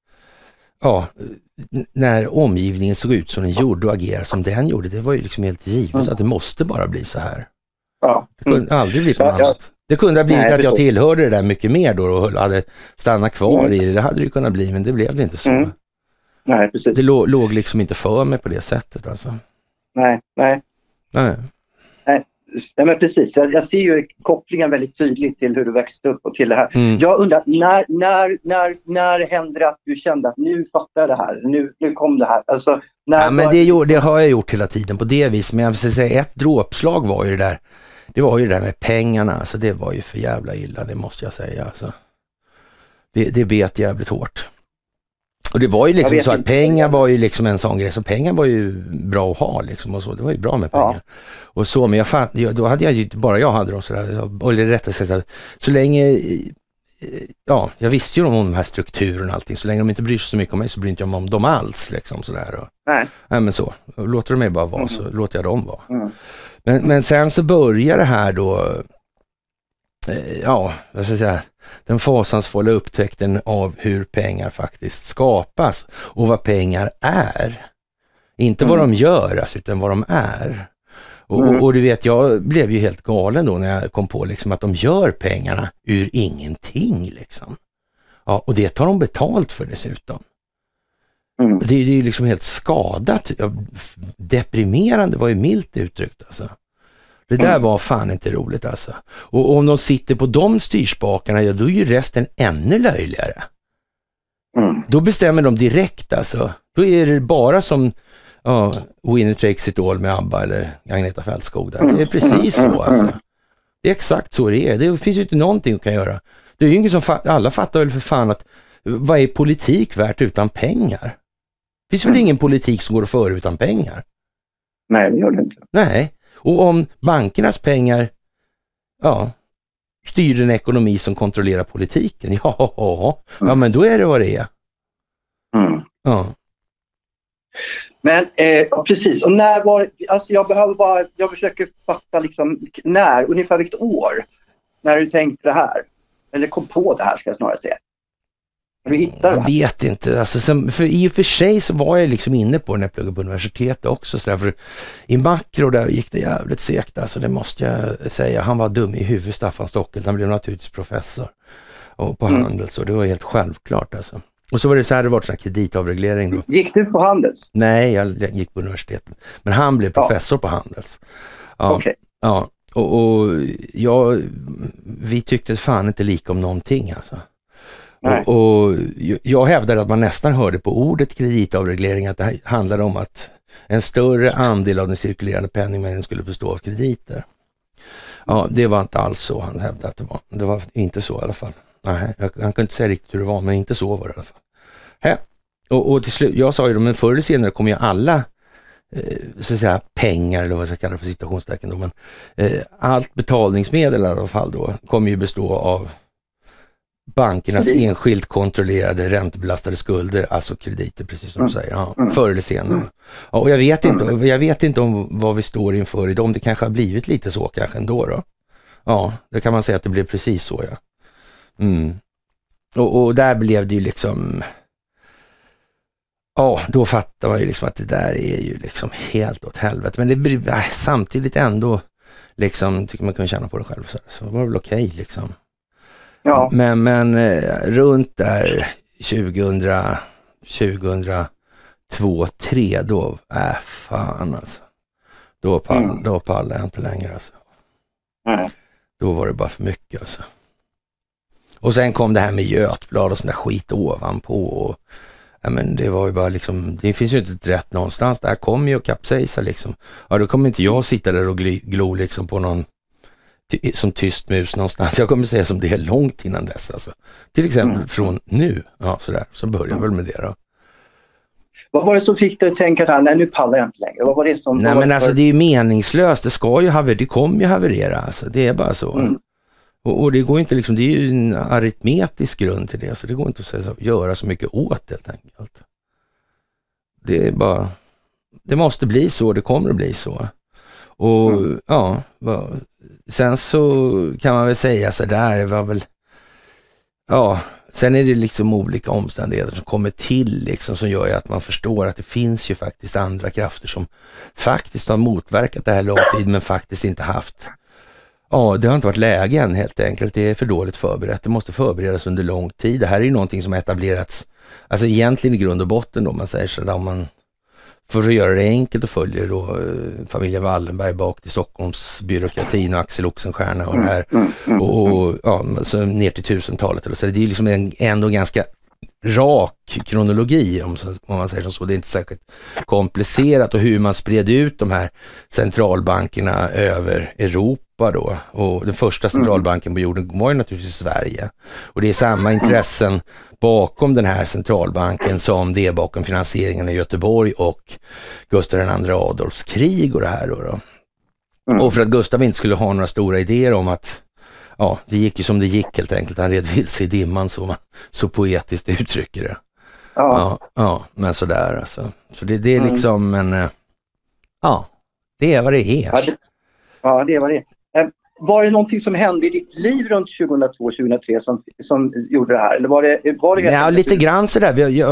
när omgivningen såg ut som den gjorde och agerade som den gjorde, det var ju liksom helt givet att det måste bara bli så här. Det kunde aldrig bli på något annat. Det kunde ha blivit att jag tillhörde det där mycket mer då och hade stannat kvar i det. Det hade det ju kunnat bli, men det blev det inte så. Nej, precis. Det låg liksom inte för mig på det sättet alltså. Nej, men precis. Jag ser ju kopplingen väldigt tydligt till hur du växte upp och till det här. Jag undrar, när hände det att du kände att nu fattar jag det här? Nu kom det här. Alltså, men det har jag gjort hela tiden på det viset. Men jag vill säga, ett dråpslag var ju det där. Det var ju det där med pengarna. Alltså, det var ju för jävla illa, det måste jag säga. Alltså, det bet jävligt hårt. Och det var ju liksom så att pengar var ju liksom en sån grej, så pengar var ju bra att ha liksom, och så, det var ju bra med pengar. Och så, men då hade jag ju inte bara jag hade dem sådär, eller rättare sagt, så länge, jag visste ju om de här strukturerna och allting, så länge de inte bryr sig så mycket om mig så bryr inte jag mig om dem alls liksom sådär. Nej, men så, låter de mig bara vara, så låter jag dem vara. Men sen så börjar det här då, vad ska jag säga, den fasansfulla upptäckten av hur pengar faktiskt skapas och vad pengar är. Inte vad de gör, alltså, utan vad de är. Och du vet, jag blev ju helt galen då när jag kom på liksom att de gör pengarna ur ingenting liksom. Ja, och det tar de betalt för dessutom. Det är ju liksom helt skadat. Deprimerande var ju milt uttryckt alltså. Det där var fan inte roligt alltså. Och om de sitter på de styrspakarna, då är ju resten ännu löjligare. Då bestämmer de direkt alltså. Då är det bara som Winner Takes It All med ABBA eller Agneta Fältskog där. Det är precis så alltså. Det är exakt så det är. Det finns ju inte någonting att kan göra. Det är ju ingen som alla fattar väl för fan att vad är politik värt utan pengar? Det finns väl ingen politik som går att föra utan pengar? Nej, det gör det inte. Nej. Och om bankernas pengar styr en ekonomi som kontrollerar politiken. Ja, men då är det vad det är. Ja. Men precis, och när var alltså jag försöker fatta liksom ungefär vilket år när du tänkte det här, eller kom på det här ska jag snarare säga. Du hittade jag vet inte, alltså, för i och för sig så var jag liksom inne på när jag pluggade på universitetet också, så därför i makro där gick det jävligt segt, alltså det måste jag säga. Han var dum i huvudet, Staffan Stockel, han blev naturligtvis professor och på Handels, och det var helt självklart alltså. Och så var det så här, det var sån här kreditavreglering då. Gick du på Handels? Nej, jag gick på universitetet. Men han blev professor på Handels. Ja, okay. Ja, vi tyckte fan inte lika om någonting alltså. Och jag hävdade att man nästan hörde på ordet kreditavreglering att det handlade om att en större andel av den cirkulerande penningmängden skulle bestå av krediter. Ja, det var inte alls så han hävdade att det var. Det var inte så i alla fall. Nej, han kan inte säga riktigt hur det var, men inte så var det i alla fall. Och till slut, jag sa ju då, men förr eller senare kommer ju alla så att säga pengar, eller vad jag ska kalla det för citationstecken då, men allt betalningsmedel i alla fall då kommer ju bestå av bankernas enskilt kontrollerade räntebelastade skulder, alltså krediter, precis som du säger. Ja, förr eller senare. Ja, och jag vet inte om vad vi står inför idag, om det kanske har blivit lite så kanske ändå då. Ja, det kan man säga att det blev precis så, ja. Och där blev det ju liksom, ja, då fattar man ju liksom att det där är ju liksom helt åt helvete, men det blir samtidigt ändå liksom, tycker man kan känna på det själv, så det var väl okej liksom. Ja. Men runt där 2002, 2003 då, fan alltså. Då pallade jag inte längre alltså. Då var det bara för mycket alltså. Och sen kom det här med Götblad och sån där skit ovanpå, och men det var ju bara liksom, det finns ju inte ett rätt någonstans. Det här kommer ju att kapsejsa liksom. Ja, då kommer inte jag sitta där och glo liksom på någon som tyst mus någonstans. Jag kommer säga som det är långt innan dess alltså. Till exempel från nu. Ja, sådär. Så börjar jag väl med det då. Vad var det som fick dig att tänka att nej, nu pallar jag inte längre? Vad var det som... Nej, men alltså det är ju meningslöst. Det ska ju det kommer ju haverera alltså. Det är bara så. Och det går inte liksom, det är ju en aritmetisk grund till det, så det går inte att göra så mycket åt helt enkelt. Det är bara, det måste bli så, det kommer att bli så. Och sen så kan man väl säga så där, var väl, sen är det liksom olika omständigheter som kommer till liksom, som gör ju att man förstår att det finns ju faktiskt andra krafter som faktiskt har motverkat det här lång tid, men faktiskt inte haft. Ja, det har inte varit läge än helt enkelt. Det är för dåligt förberett. Det måste förberedas under lång tid. Det här är ju någonting som har etablerats, alltså egentligen i grund och botten då, man säger så där, om man för att göra det enkelt och följer då familjen Wallenberg bak till Stockholmsbyråkratin och Axel Oxenstierna och det här och så ner till 1000-talet eller så. Det är liksom ändå ganska rak kronologi om man säger så. Det är inte särskilt komplicerat, och hur man spred ut de här centralbankerna över Europa då, och den första centralbanken på jorden var ju naturligtvis Sverige, och det är samma intressen bakom den här centralbanken som det är bakom finansieringen i Göteborg och Gustav II Adolfs krig och det här då. Och för att Gustav inte skulle ha några stora idéer om att det gick ju som det gick helt enkelt. Han red vilse i dimman, så poetiskt uttrycker det. Ja, men sådär alltså. Så det är liksom det är vad det är. Ja, det är vad det är. Var det någonting som hände i ditt liv runt 2002-2003 som gjorde det här? Eller var det ja, lite grann sådär.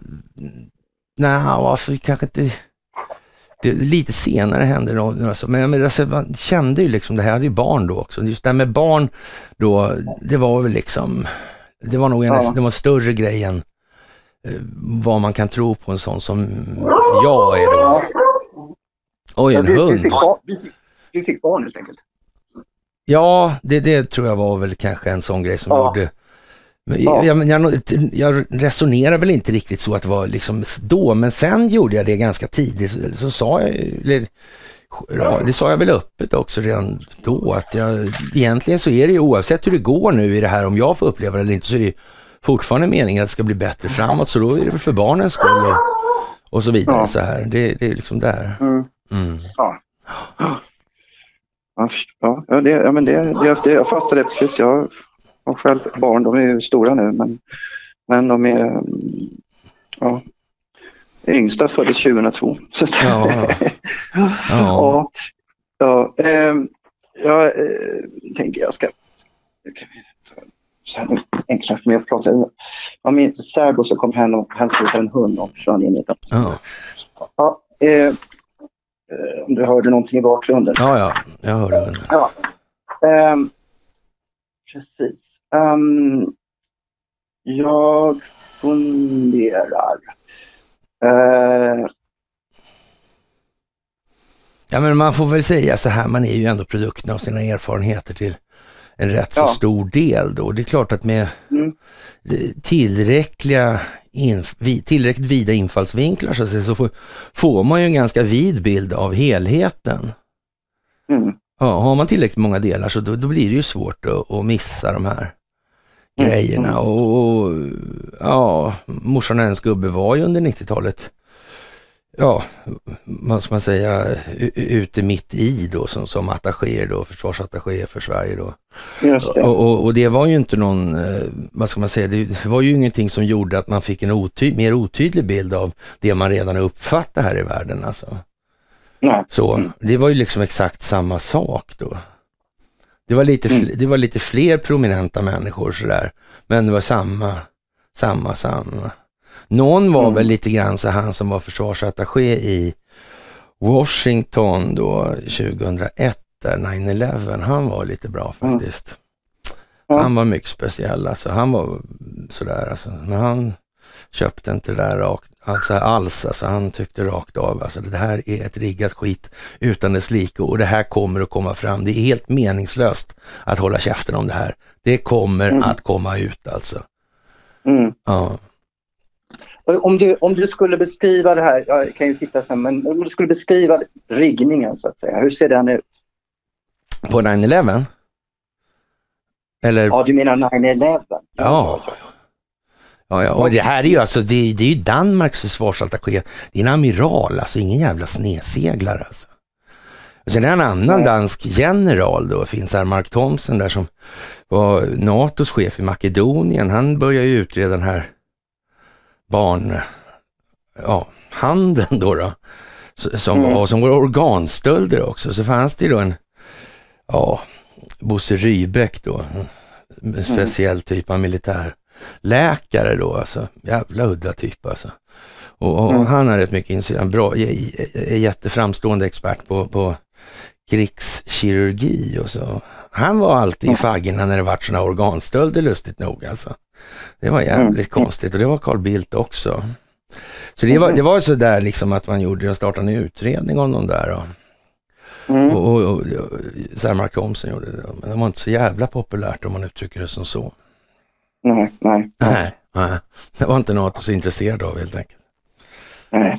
Alltså kanske inte... lite senare hände det något, men alltså, man kände ju liksom, det här hade ju barn då också. Just det här med barn då, det var väl liksom, det var nog det var större grej än vad man kan tro på en sån som jag är då. Oj, en hund. Du fick barn helt enkelt. Ja, det tror jag var väl kanske en sån grej som gjorde. Men jag resonerar väl inte riktigt så att det var liksom då, men sen gjorde jag det ganska tidigt, så sa jag, eller det sa jag väl öppet också redan då, att egentligen så är det ju, oavsett hur det går nu i det här, om jag får uppleva det eller inte, så är det fortfarande meningen att det ska bli bättre framåt, så då är det väl för barnens skull och så vidare så här. Det är liksom där. Ja. Jag fattar det precis. Jag har själv barn, de är ju stora nu, men de är yngsta föddes 2002. Så jag tänker jag ska sen enklare för mig att prata om min särbo som kom hem och hälsade en hund och försvann in i det. Om du hörde någonting i bakgrunden. Ja, jag hörde hunden. Ja. Precis. Jag funderar. Ja, men man får väl säga så här, man är ju ändå produkten av sina erfarenheter till en rätt så stor del då. Det är klart att med tillräckligt vida infallsvinklar så får man ju en ganska vid bild av helheten. Ja, har man tillräckligt många delar så då blir det ju svårt att missa de här grejerna. Och morsan och hennes gubbe var ju under 90-talet vad ska man säga, ute mitt i då som attachéer då, försvarsattachéer för Sverige då. Just det. Och det var ju inte någon, vad ska man säga, det var ju ingenting som gjorde att man fick en mer otydlig bild av det man redan uppfattar här i världen alltså. Nej. Så det var ju liksom exakt samma sak då. Det var lite fler prominenta människor sådär, men det var samma. Någon var väl lite grann så, han som var försvarsattaché i Washington då 2001 där 9/11, han var lite bra faktiskt. Han var mycket speciell alltså, han var sådär alltså, men han köpte inte det där alltså han tyckte rakt av alltså, det här är ett riggat skit utan dess like och det här kommer att komma fram, det är helt meningslöst att hålla käften om det här, det kommer att komma ut alltså. Ja. Om du skulle beskriva det här, jag kan ju titta sen, men om du skulle beskriva riggningen så att säga, hur ser den ut? På 9/11? Eller? Ja, du menar 9/11? Ja, och det här är ju alltså, det är ju Danmarks försvarsattaché, det är en amiral, alltså ingen jävla sneseglare alltså. Och sen är en annan dansk general då, finns här Mark Thomsen där som var NATOs chef i Makedonien, han började ju utreda den här handeln då som var organstölder också. Så fanns det då en Bosse Rybäck då, en speciell typ av militärläkare då, alltså jävla udda typ alltså. Och han är rätt mycket jätteframstående expert på krigskirurgi och så. Han var alltid i faggorna när det var såna organstölder, lustigt nog alltså. Det var jävligt konstigt, och det var Carl Bildt också. Så det var så där liksom att man startade en utredning om dem där och så här Mark Thomsen gjorde det, men det var inte så jävla populärt om man uttrycker det som så. Nej. Det var inte något så intresserad av helt enkelt. Nej.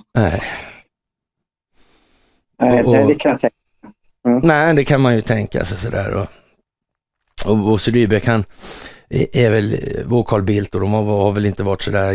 Det kan jag tänka. Nej, det kan man ju tänka sig sådär. Och Bosse Rybäck, han är väl, och Carl Bildt, och de har väl inte varit sådär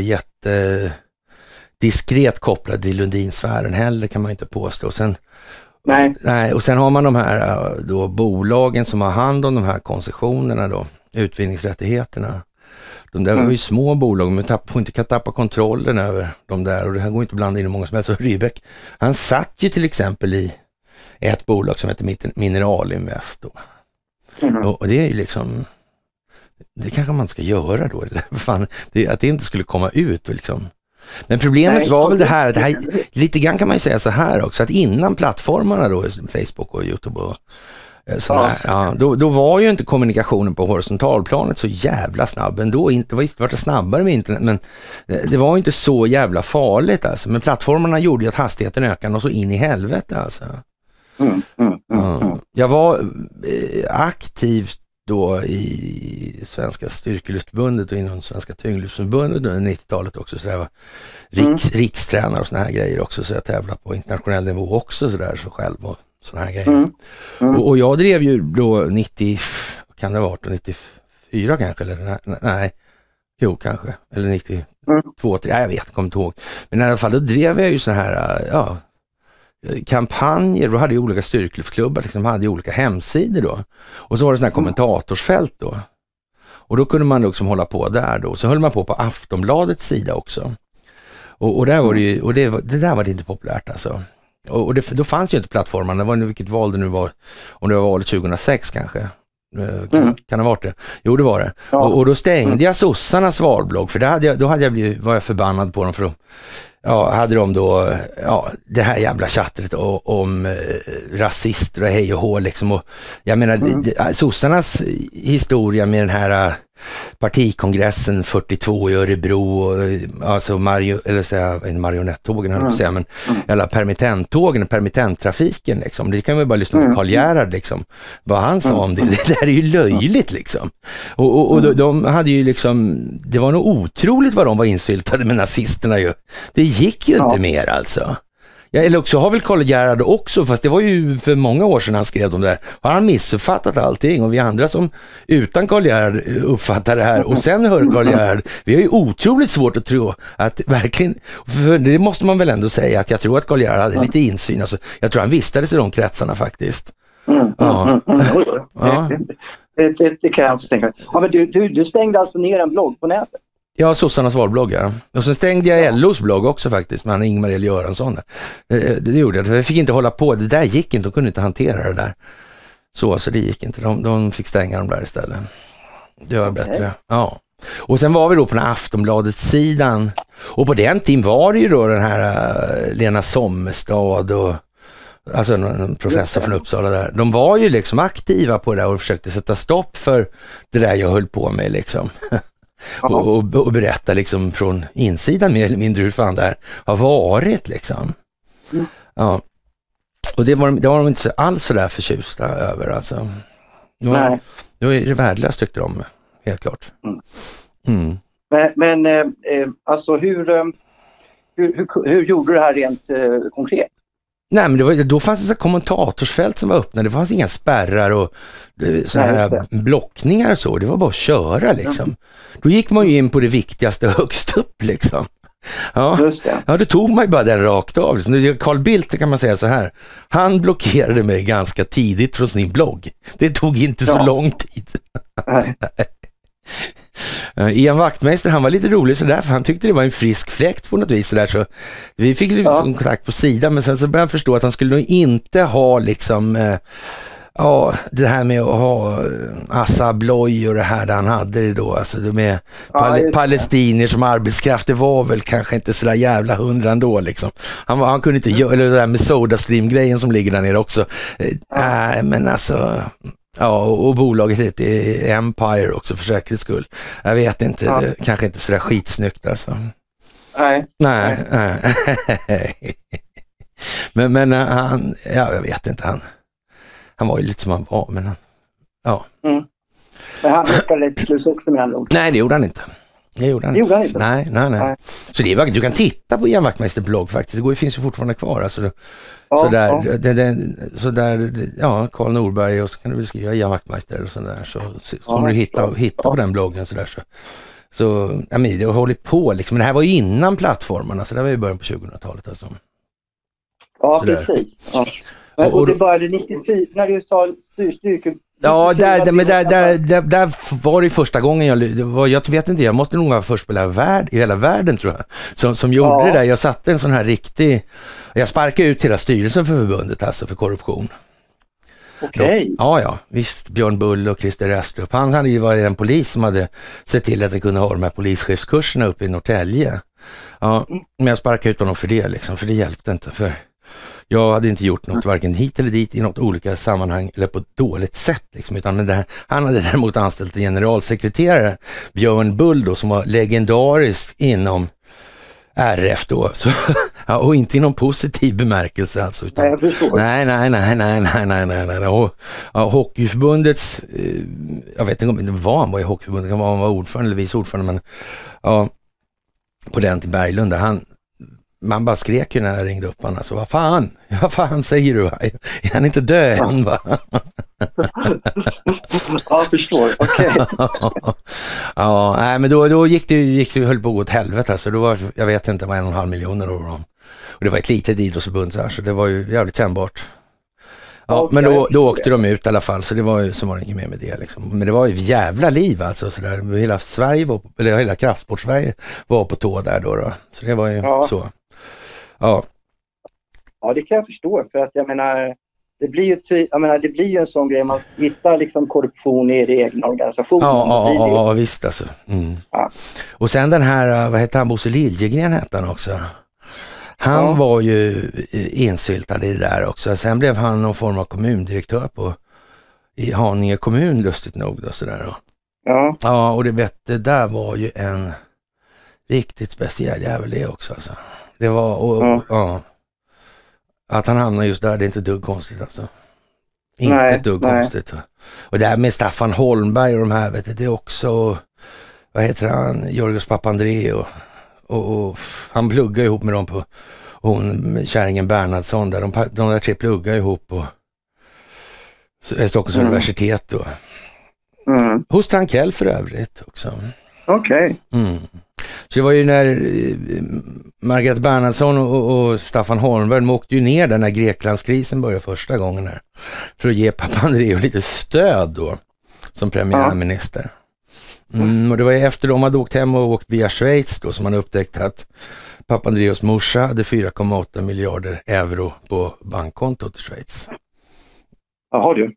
diskret kopplad till Lundinsfären heller, kan man inte påstå. Nej, och sen har man de här då bolagen som har hand om de här koncessionerna då, utvinningsrättigheterna. De där var ju små bolag, men får inte tappa kontrollen över de där, och det här går inte att blanda in i många som helst. Så Rybäck, han satt ju till exempel i ett bolag som heter Mineralinvest då. Och det är ju liksom, det kanske man ska göra då, eller fan, att det inte skulle komma ut liksom. Men problemet var väl det här, lite grann kan man ju säga så här också, att innan plattformarna då, Facebook och YouTube och då var ju inte kommunikationen på horisontalplanet så jävla snabb ändå. Visst var det snabbare med internet, men det var inte så jävla farligt alltså. Men plattformarna gjorde ju att hastigheten ökade och så in i helvete alltså. Jag var aktiv då i Svenska Styrkelyftförbundet och inom Svenska Tyngdlyftförbundet under 90-talet också, så jag var rikstränare och såna här grejer också, så jag tävlade på internationell nivå också så där, så själv och såna här grejer. Och jag drev ju då 94 kanske, eller nej, jo kanske, eller 92, jag vet, kommer inte ihåg. Men i alla fall då drev jag ju så här, kampanjer, då hade ju olika styrkelklubbar liksom, hade ju olika hemsidor då. Och så var det sådana här kommentatorsfält då. Och då kunde man liksom hålla på där då. Så höll man på Aftonbladets sida också. Och där var det ju, och det där var det inte populärt alltså. Och då fanns ju inte plattformarna, det var vilket val det nu var, om det var valet 2006 kanske. Kan det ha varit det? Jo, det var det. Ja. Och då stängde jag sossarnas valblogg, för var jag förbannad på dem för hade de då det här jävla chattret om rasister och hej och hå liksom, och jag menar sossarnas historia med den här partikongressen 42 i Örebro och, alltså marionettågen höll jag på att säga, men eller permittentrafiken liksom. Det kan man ju bara lyssna på Karl Gerhard liksom, vad han sa om det. Det där är ju löjligt liksom. Och de hade ju liksom, det var nog otroligt vad de var insyltade med nazisterna ju. Det gick ju inte mer alltså. Ja, eller också har väl Karl Gerhard också, fast det var ju för många år sedan han skrev de där. Har han missuppfattat allting, och vi andra som utan Karl Gerhard uppfattar det här och sen hör Karl Gerhard, vi har ju otroligt svårt att tro att verkligen, för det måste man väl ändå säga, att jag tror att Karl Gerhard hade lite insyn, alltså, jag tror han vistades i de kretsarna faktiskt. Det kan jag också tänka. Ja, men du stängde alltså ner en blogg på nätet? Ja, sossarnas valblogg, ja. Och sen stängde jag LOs blogg också faktiskt, med Ingmar L. Göransson. Det gjorde jag. Jag fick inte hålla på. Det där gick inte. De kunde inte hantera det där. Så det gick inte. De fick stänga dem där istället. Det var bättre. Ja. Och sen var vi då på den här Aftonbladet-sidan. Och på den tiden var det ju då den här Lena Sommerstad och alltså en professor från Uppsala där. De var ju liksom aktiva på det där och försökte sätta stopp för det där jag höll på med liksom. Och berätta liksom från insidan mer eller mindre hur fan det här har varit liksom. Ja. Och det var de inte alls så där förtjusta över alltså. Nej. Det var det värdelöst tyckte de, helt klart. Men alltså hur gjorde du det här rent konkret? Nej, men då fanns det så kommentatorsfält som var öppna. Det fanns inga spärrar och såna här blockningar och så. Det var bara att köra liksom. Då gick man ju in på det viktigaste högst upp liksom. Ja, just det. Ja, då tog man ju bara den rakt av. Liksom. Carl Bildt kan man säga så här. Han blockerade mig ganska tidigt från sin blogg. Det tog inte så lång tid. Nej. Ian Wachtmeister, han var lite rolig sådär, för han tyckte det var en frisk fläkt på något vis sådär, så vi fick liksom kontakt på sidan, men sen så började han förstå att han skulle nog inte ha liksom det här med att ha Assa Abloy och det här där han hade det då, alltså det med palestinier som arbetskraft, det var väl kanske inte sådär jävla 100 ändå liksom. Han kunde inte göra, eller det där med SodaStream-grejen som ligger där nere också. Men alltså och bolaget heter Empire också för säkerhets skull. Jag vet inte, det kanske inte sådär skitsnyggt alltså. Nej. Men han, jag vet inte, han var ju lite som han var, men Men han lyckades lite plus också med andra ord. Nej, det gjorde han inte. Nej. Så det är, du kan titta på Ian Wachtmeister blogg faktiskt. Det finns ju fortfarande kvar alltså. Så där, Karl Norberg, och så kan du väl skriva Ian Wachtmeister och sådär, så kommer du hitta på den bloggen så jag menar, det har hållit på liksom, men det här var ju innan plattformarna, så det var ju början på 2000-talet alltså. Ja, så precis. Ja. Och det började 94 när du sa styrke. Ja, där var det första gången jag vet inte, jag måste nog vara först på i hela världen tror jag, som gjorde det där. Jag satte en sån här riktig, jag sparkade ut hela styrelsen för förbundet alltså för korruption. Okej. Ja, visst, Björn Bull och Christer Restrup, han hade ju varit en polis som hade sett till att det kunde ha de här polischefskurserna uppe i Norrtälje. Ja, men jag sparkade ut honom för det liksom, för det hjälpte inte, för jag hade inte gjort något varken hit eller dit i något olika sammanhang eller på ett dåligt sätt liksom, utan han hade däremot anställt en generalsekreterare, Björn Bull då, som var legendarisk inom RF då, så, och inte i någon positiv bemärkelse alltså, utan, nej. Och Hockeyförbundets, jag vet inte om det var han var i Hockeyförbundet, kan han var ordförande eller vice ordförande, men på den till Berglund där, man bara skrek ju när jag ringde upp honom. Alltså, vad fan säger du? Är han inte död än, va? Ja, förstår. Okej. Nej, men då gick det höll på att gå åt helvete. Alltså, då var, jag vet inte, vad 1,5 miljoner av dem Och det var ett litet idrottsförbund så det var ju jävligt kännbart. Ja, Okay, men då åkte de ut i alla fall, så det var ju, så var det inget mer med det liksom. Men det var ju jävla liv alltså sådär. Hela Sverige var, eller hela kraftsport-Sverige var på tå där då. Så det var ju så. Ja. Ja, det kan jag förstå, för att jag menar, det blir ju en sån grej, man hittar liksom korruption i det egna organisationen. Ja, visst alltså. Ja. Och sen den här, vad hette han, Bosse Liljegren hette han också. Han var ju insyltad i det där också. Sen blev han någon form av kommundirektör i Haninge kommun, lustigt nog då, sådär då. Ja, och det där var ju en riktigt speciell jävel det också alltså. Det var, att han hamnade just där, det är inte dugg konstigt alltså. Inte ett dugg konstigt. Och det här med Staffan Holmberg och de här, vet du, det är också, vad heter han, Georgios Papandreou. Och han pluggar ihop med dem på kärringen Bernhardsson där. De där tre pluggar ihop på Stockholms universitet då. Hos Trankell för övrigt också. Okej. Så det var ju när Margaret Bernhardsson och Staffan Holmberg, de åkte ju ner där när Greklandskrisen började första gången här, för att ge Papandreou lite stöd då som premiärminister. Och det var ju efter de hade åkt hem och åkt via Schweiz då som man upptäckte att Papandreous morsa hade 4,8 miljarder euro på bankkontot i Schweiz. Jaha du.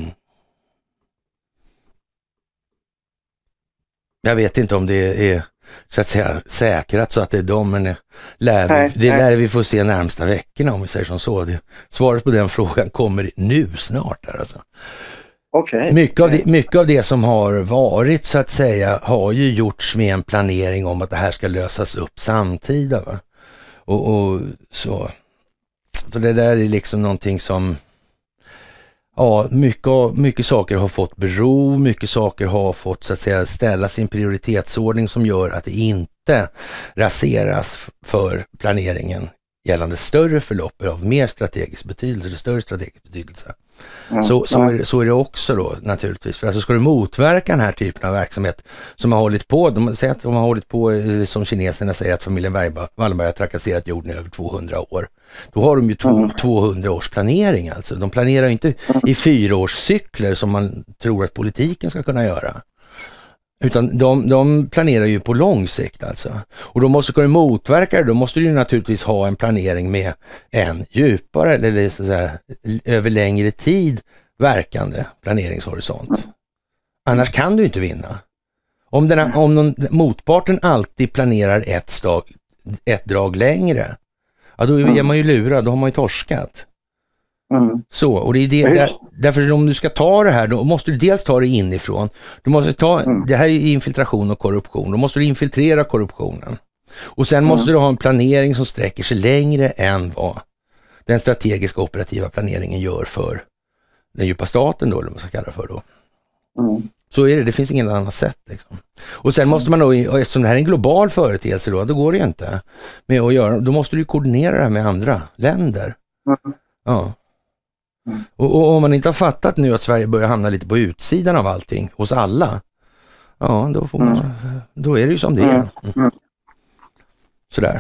Jag vet inte om det är så att säga säkrat så att det är dem, men det lär vi få se närmsta veckorna om vi säger som så. Svaret på den frågan kommer nu snart där alltså. Okay. Mycket av det som har varit så att säga har ju gjorts med en planering om att det här ska lösas upp samtidigt. Va? Och så det där är liksom någonting som mycket saker har fått bero, mycket saker har fått så att säga ställa sin prioritetsordning som gör att det inte raseras för planeringen gällande större förlopp av mer strategisk betydelse, större strategisk betydelse. Så är det också då naturligtvis. För alltså ska du motverka den här typen av verksamhet som har hållit på, de säger att de har hållit på som kineserna säger att familjen Wallenberg har trakasserat jorden i över 200 år. Då har de ju 200 års planering alltså. De planerar ju inte i 4-årscykler som man tror att politiken ska kunna göra. Utan de planerar ju på lång sikt alltså. Och då måste du motverka det, då måste du ju naturligtvis ha en planering med en djupare eller så att säga, över längre tid verkande planeringshorisont. Annars kan du inte vinna. Om motparten alltid planerar ett drag längre, ja då är man ju lurad, då har man ju torskat. Så, och det är därför om du ska ta det här, då måste du dels ta det inifrån. Du måste det här är infiltration och korruption. Då måste du infiltrera korruptionen. Och sen måste du ha en planering som sträcker sig längre än vad den strategiska operativa planeringen gör för den djupa staten då, eller vad man ska kalla det för då. Så är det finns ingen annat sätt liksom. Och sen måste man då, eftersom det här är en global företeelse då går det ju inte med att göra, då måste du koordinera det här med andra länder. Ja. Och om man inte har fattat nu att Sverige börjar hamna lite på utsidan av allting hos alla, ja då får man, då är det ju som det är. Sådär.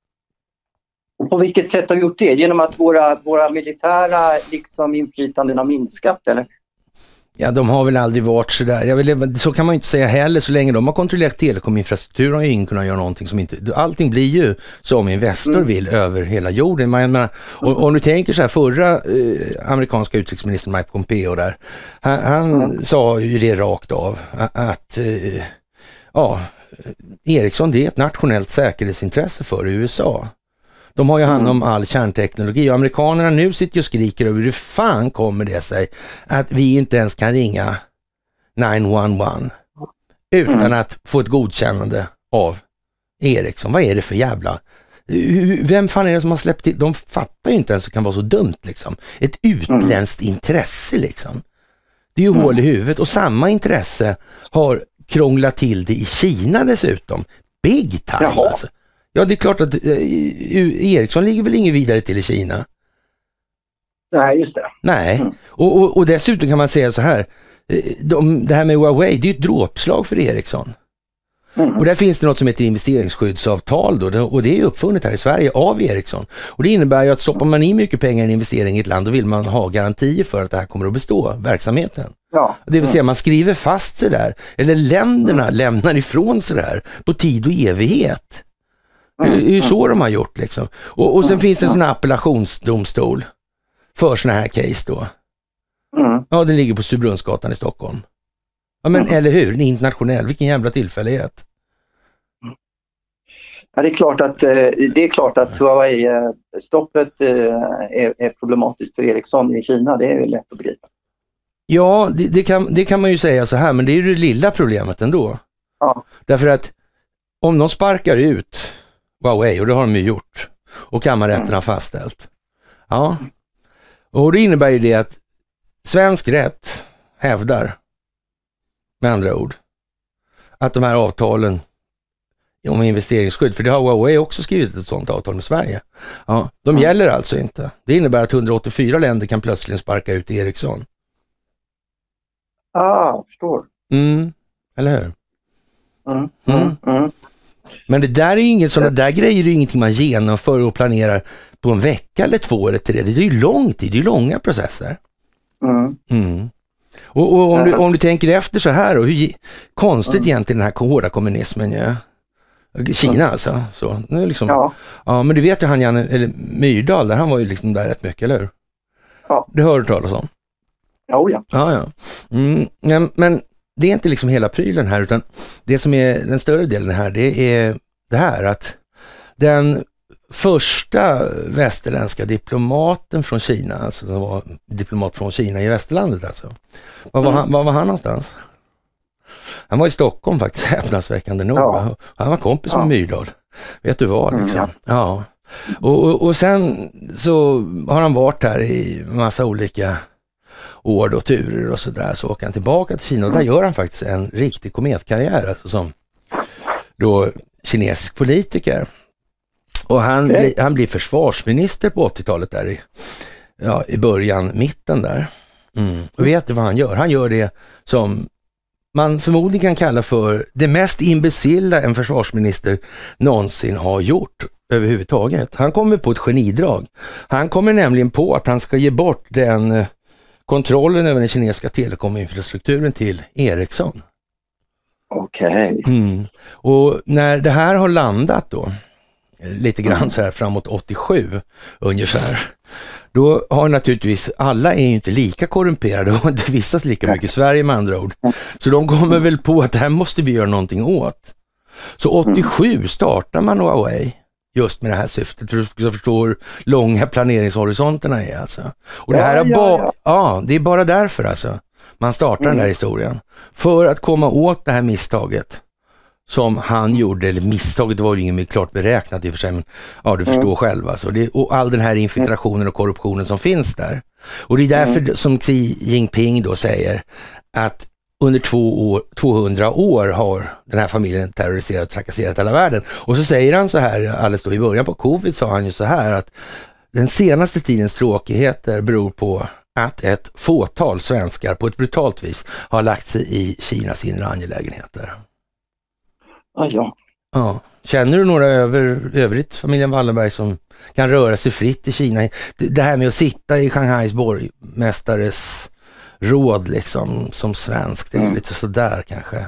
Och på vilket sätt har vi gjort det? Genom att våra militära liksom inflytanden har minskat eller? Ja, de har väl aldrig varit sådär. Så kan man ju inte säga heller. Så länge de har kontrollerat telekominfrastrukturen har ju ingen kunnat göra någonting som inte... Allting blir ju som Investor vill över hela jorden. Och nu tänker så här, förra amerikanska utrikesministern Mike Pompeo där, han sa ju det rakt av att Ericsson, det är ett nationellt säkerhetsintresse för USA. De har ju hand om all kärnteknologi och amerikanerna nu sitter och skriker över hur fan kommer det sig att vi inte ens kan ringa 911 utan att få ett godkännande av Ericsson. Vad är det för jävla... Vem fan är det som har släppt till? De fattar ju inte ens att det kan vara så dumt liksom. Ett utländskt intresse liksom. Det är ju hål i huvudet och samma intresse har krånglat till det i Kina dessutom. Big time alltså. Ja, det är klart att Ericsson ligger väl ingen vidare till i Kina. Nej, just det. Nej, och dessutom kan man säga så här, det här med Huawei, det är ju ett dråpslag för Ericsson. Och där finns det något som heter investeringsskyddsavtal då, och det är uppfunnet här i Sverige av Ericsson. Och det innebär ju att stoppar man in mycket pengar i en investering i ett land, då vill man ha garantier för att det här kommer att bestå, verksamheten. Ja. Det vill säga man skriver fast sig där, eller länderna lämnar ifrån sig där på tid och evighet. Det är ju så de har gjort liksom. Och sen finns det en sån här appellationsdomstol för såna här case då. Ja, den ligger på Surbrunnsgatan i Stockholm. Ja, men eller hur? Den är internationell. Vilken jävla tillfällighet. Ja, det är klart att Huawei-stoppet är problematiskt för Ericsson i Kina. Det är ju lätt att begripa. Ja, det kan man ju säga så här, men det är ju det lilla problemet ändå. Ja. Därför att om de sparkar ut Huawei, och det har de ju gjort, och kammarrätten har fastställt. Ja. Och det innebär ju det att svensk rätt hävdar, med andra ord, att de här avtalen om investeringsskydd, för det har Huawei också skrivit ett sådant avtal med Sverige. Ja, de gäller alltså inte. Det innebär att 184 länder kan plötsligt sparka ut Ericsson. Förstår. Eller hur? Men det där är ju inget, sådana där grejer är ju ingenting man genomför och planerar på en vecka eller 2 eller 3. Det är ju lång tid, det är ju långa processer. Och om du tänker efter så här, och hur konstigt egentligen den här hårda kommunismen ju. Kina alltså. Så, nu är liksom, ja, men du vet ju han eller Myrdal, där han var ju liksom där rätt mycket, eller hur? Ja. Det hör du talas om? Ja. Ja. Men det är inte liksom hela prylen här, utan det som är den större delen här, det är det här att den första västerländska diplomaten från Kina, alltså som var diplomat från Kina i västerlandet alltså. Var var han någonstans? Han var i Stockholm faktiskt, häpnadsväckande nog. Ja. Han var kompis med Myrdal. Vet du vad liksom? Ja. Och sen så har han varit här i massa olika år och turer och sådär, så åker han tillbaka till Kina och där gör han faktiskt en riktig kometkarriär alltså, som då kinesisk politiker. Och han blir försvarsminister på 80-talet där i början, mitten där. Och vet du vad han gör? Han gör det som man förmodligen kan kalla för det mest imbecilla en försvarsminister någonsin har gjort överhuvudtaget. Han kommer på ett genidrag. Han kommer nämligen på att han ska ge bort den kontrollen över den kinesiska telekominfrastrukturen till Ericsson. Okej. Och när det här har landat då, lite grann så här framåt 87 ungefär, då har naturligtvis, alla är ju inte lika korrumperade och inte vistas lika mycket i Sverige med andra ord. Så de kommer väl på att det här måste vi göra någonting åt. Så 87 startar man Huawei just med det här syftet, för att förstå hur långa planeringshorisonterna är alltså. Och det här det är bara därför alltså man startar den här historien. För att komma åt det här misstaget som han gjorde, eller misstaget var ju inget klart beräknat i och för sig, men ja, du förstår själv alltså. Och all den här infiltrationen och korruptionen som finns där. Och det är därför som Xi Jinping då säger att under 200 år har den här familjen terroriserat och trakasserat hela världen. Och så säger han så här, alldeles då i början på covid sa han ju så här, att den senaste tidens tråkigheter beror på att ett fåtal svenskar på ett brutalt vis har lagt sig i Kinas inre angelägenheter. Ja. Känner du några övrigt familjen Wallenberg som kan röra sig fritt i Kina? Det här med att sitta i Shanghais borgmästares råd liksom som svensk, det är lite sådär kanske.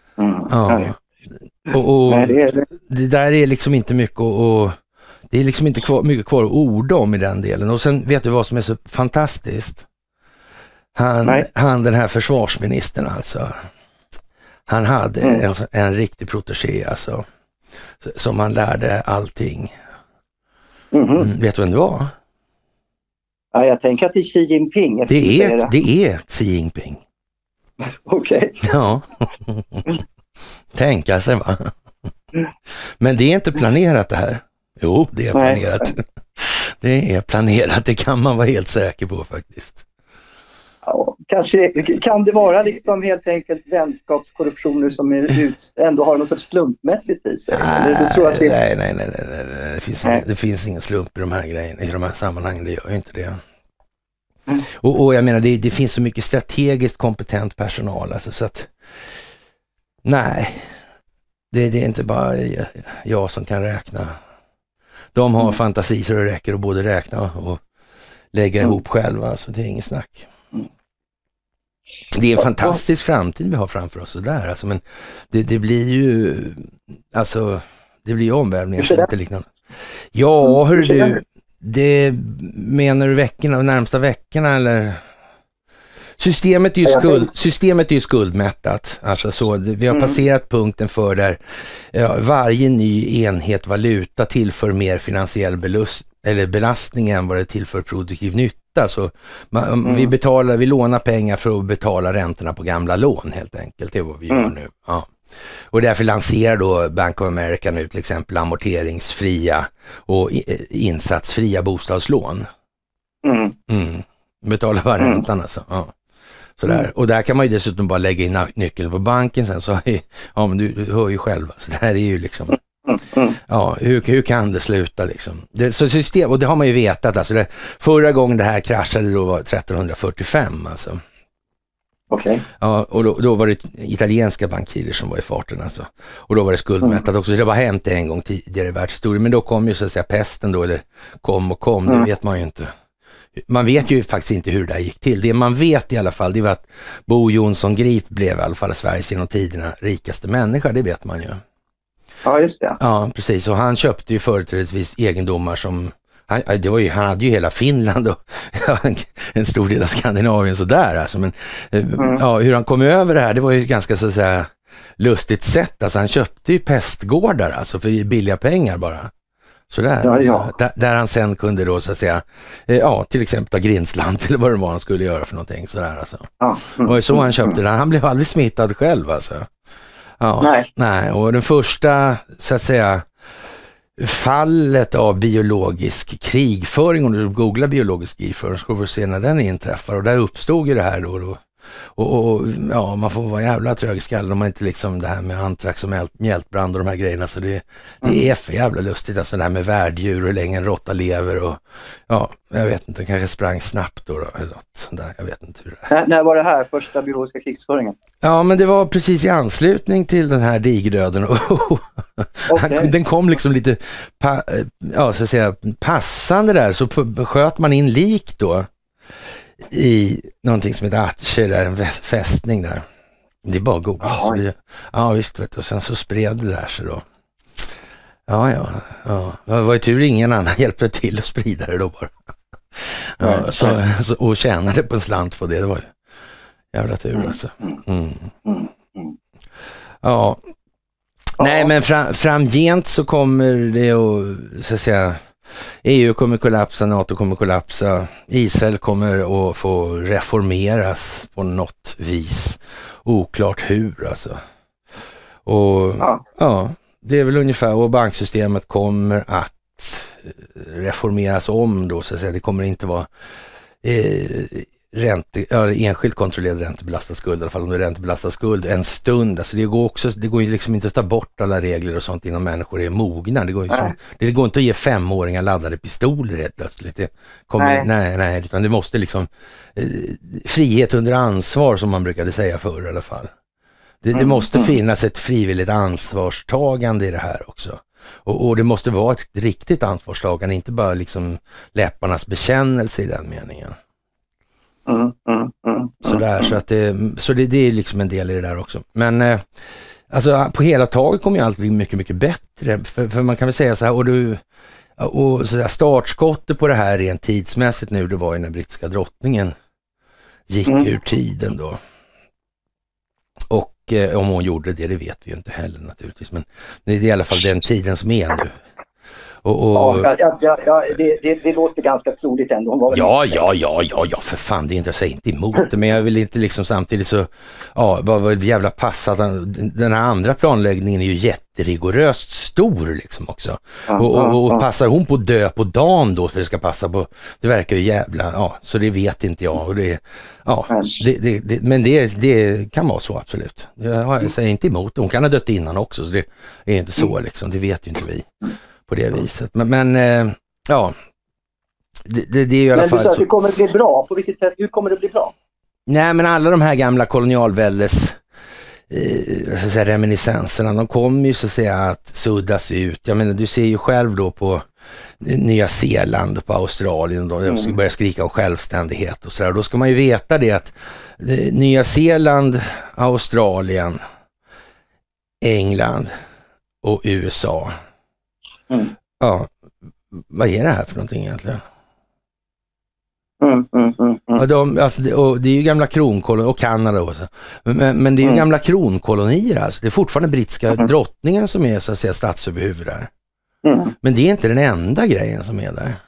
Och det där är liksom inte mycket och det är liksom inte mycket kvar att orda om i den delen. Och sen vet du vad som är så fantastiskt? Han den här försvarsministern alltså. Han hade en riktig protégé alltså, som han lärde allting. Vet du vem det var? Ja, jag tänker att det är Xi Jinping. Det är Xi Jinping. Okej. Ja. Tänka sig va? Men det är inte planerat det här. Jo, det är planerat. Det är planerat, det kan man vara helt säker på faktiskt. Ja, kanske kan det vara liksom helt enkelt vänskapskorruptioner som ändå har något sorts slumpmässigt i sig? Nej. Det finns ingen slump i de här grejerna, i de här sammanhangen, det gör ju inte det. Och jag menar, det finns så mycket strategiskt kompetent personal alltså, så att nej, det är inte bara jag som kan räkna. De har fantasi så det räcker att både räkna och lägga ihop själva, så det är inget snack. Det är en fantastisk framtid vi har framför oss där, alltså, men det blir ju alltså, det blir ju omvälvningar som inte liknande. Ja, hör du, det menar du närmsta veckorna eller? Systemet är ju skuldmättat. Alltså så, vi har passerat punkten för där varje ny enhet valuta tillför mer finansiell belastning än vad det tillför produktiv nytta. Så vi lånar pengar för att betala räntorna på gamla lån helt enkelt. Det är vad vi gör nu. Ja. Och därför lanserar då Bank of America nu till exempel amorteringsfria och insatsfria bostadslån. Betala bara räntan alltså. Ja. Sådär. Och där kan man ju dessutom bara lägga in nyckeln på banken sen, så ja, men du hör ju själv. Så det här är ju liksom ja, hur kan det sluta liksom? Så system, och det har man ju vetat alltså, förra gången det här kraschade då var 1345 alltså. Okej. Ja, och då var det italienska bankirer som var i farten alltså. Och då var det skuldmättat också. Så det var hänt en gång tidigare i världshistorien. Men då kom ju så att säga pesten då, eller kom, det vet man ju inte. Man vet ju faktiskt inte hur det där gick till. Det man vet i alla fall, det var att Bo Jonsson Grip blev i alla fall Sveriges genom tiderna rikaste människa, det vet man ju. Ja, just det. Ja, precis. Och han köpte ju företrädesvis egendomar som han hade ju hela Finland och en stor del av Skandinavien sådär alltså. Men ja, hur han kom över det här, det var ju ganska så att säga lustigt sätt. Alltså han köpte ju pestgårdar alltså för billiga pengar bara. Sådär. Ja. Där han sen kunde då så att säga till exempel ta Grindsland eller vad det var han skulle göra för någonting sådär alltså. Och så han köpte det. Han blev aldrig smittad själv alltså. Ja, nej. Och den första så att säga fallet av biologisk krigföring, om du googlar biologisk krigföring ska du se när den inträffar, och där uppstod ju det här då. Och ja, man får vara jävla trögskall om man inte liksom det här med antrax och mjältbrand och de här grejerna, så det är för jävla lustigt alltså det här med värddjur och hur länge en råtta lever och ja, jag vet inte, kanske sprang snabbt då eller något sånt där, jag vet inte hur det är. När var det här första biologiska krigsföringen? Ja, men det var precis i anslutning till den här digerdöden och den kom liksom lite så att säga passande där, så sköt man in lik då i någonting som heter Atche där, en fästning där. Det är bara googla. Ja visst vet du, och sen så spred det där sig då. Ja. Det var ju tur ingen annan hjälpte till att sprida det då bara. Ja, så, och tjänade på en slant på det. Det var ju jävla tur alltså. Ja. Nej, men framgent så kommer det att så att säga EU kommer kollapsa, NATO kommer kollapsa, Israel kommer att få reformeras på något vis. Oklart hur alltså. Och ja, det är väl ungefär, och banksystemet kommer att reformeras om då så att säga. Det kommer inte vara enskilt kontrollerad räntebelastad skuld, i alla fall om det är räntebelastad skuld en stund. Alltså det går ju liksom inte att ta bort alla regler och sånt innan människor är mogna. Det går inte att ge 5-åringar laddade pistoler helt plötsligt. Nej, utan det måste liksom frihet under ansvar som man brukade säga förr i alla fall. Det måste finnas ett frivilligt ansvarstagande i det här också. Och det måste vara ett riktigt ansvarstagande, inte bara liksom läpparnas bekännelse i den meningen. Så det är liksom en del i det där också. Men alltså på hela taget kommer ju allt bli mycket, mycket bättre. För man kan väl säga så här, och så där, startskottet på det här rent tidsmässigt nu, det var ju när brittiska drottningen gick ur tiden då. Och om hon gjorde det vet vi ju inte heller naturligtvis. Men det är i alla fall den tiden som är nu. Det låter ganska troligt ändå. Hon var ja, för fan, det är inte, jag säger inte emot det, men jag vill inte liksom samtidigt så, vad jävla passat, den här andra planläggningen är ju jätterigoröst stor liksom också. Och passar hon på att dö på dagen då för det ska passa på, det verkar ju jävla, så det vet inte jag, och det, men det kan vara så absolut. Jag säger inte emot det, hon kan ha dött innan också, så det är inte så liksom, det vet ju inte vi. På det viset. Men ja, det är ju i alla fall... Men du sa att det kommer att bli bra. På vilket sätt? Hur kommer det bli bra? Nej, men alla de här gamla kolonialväldes så att säga, reminiscenserna, de kommer ju så att säga att suddas ut. Jag menar, du ser ju själv då på Nya Zeeland och på Australien då de ska börja skrika om självständighet och sådär. Då ska man ju veta det att Nya Zeeland, Australien, England och USA. Ja, vad är det här för någonting egentligen? Ja, och det är ju gamla kronkolonier och Kanada också. Men det är ju gamla kronkolonier alltså. Det är fortfarande brittiska drottningen som är så att säga statsöverhuvud där. Men det är inte den enda grejen som är där.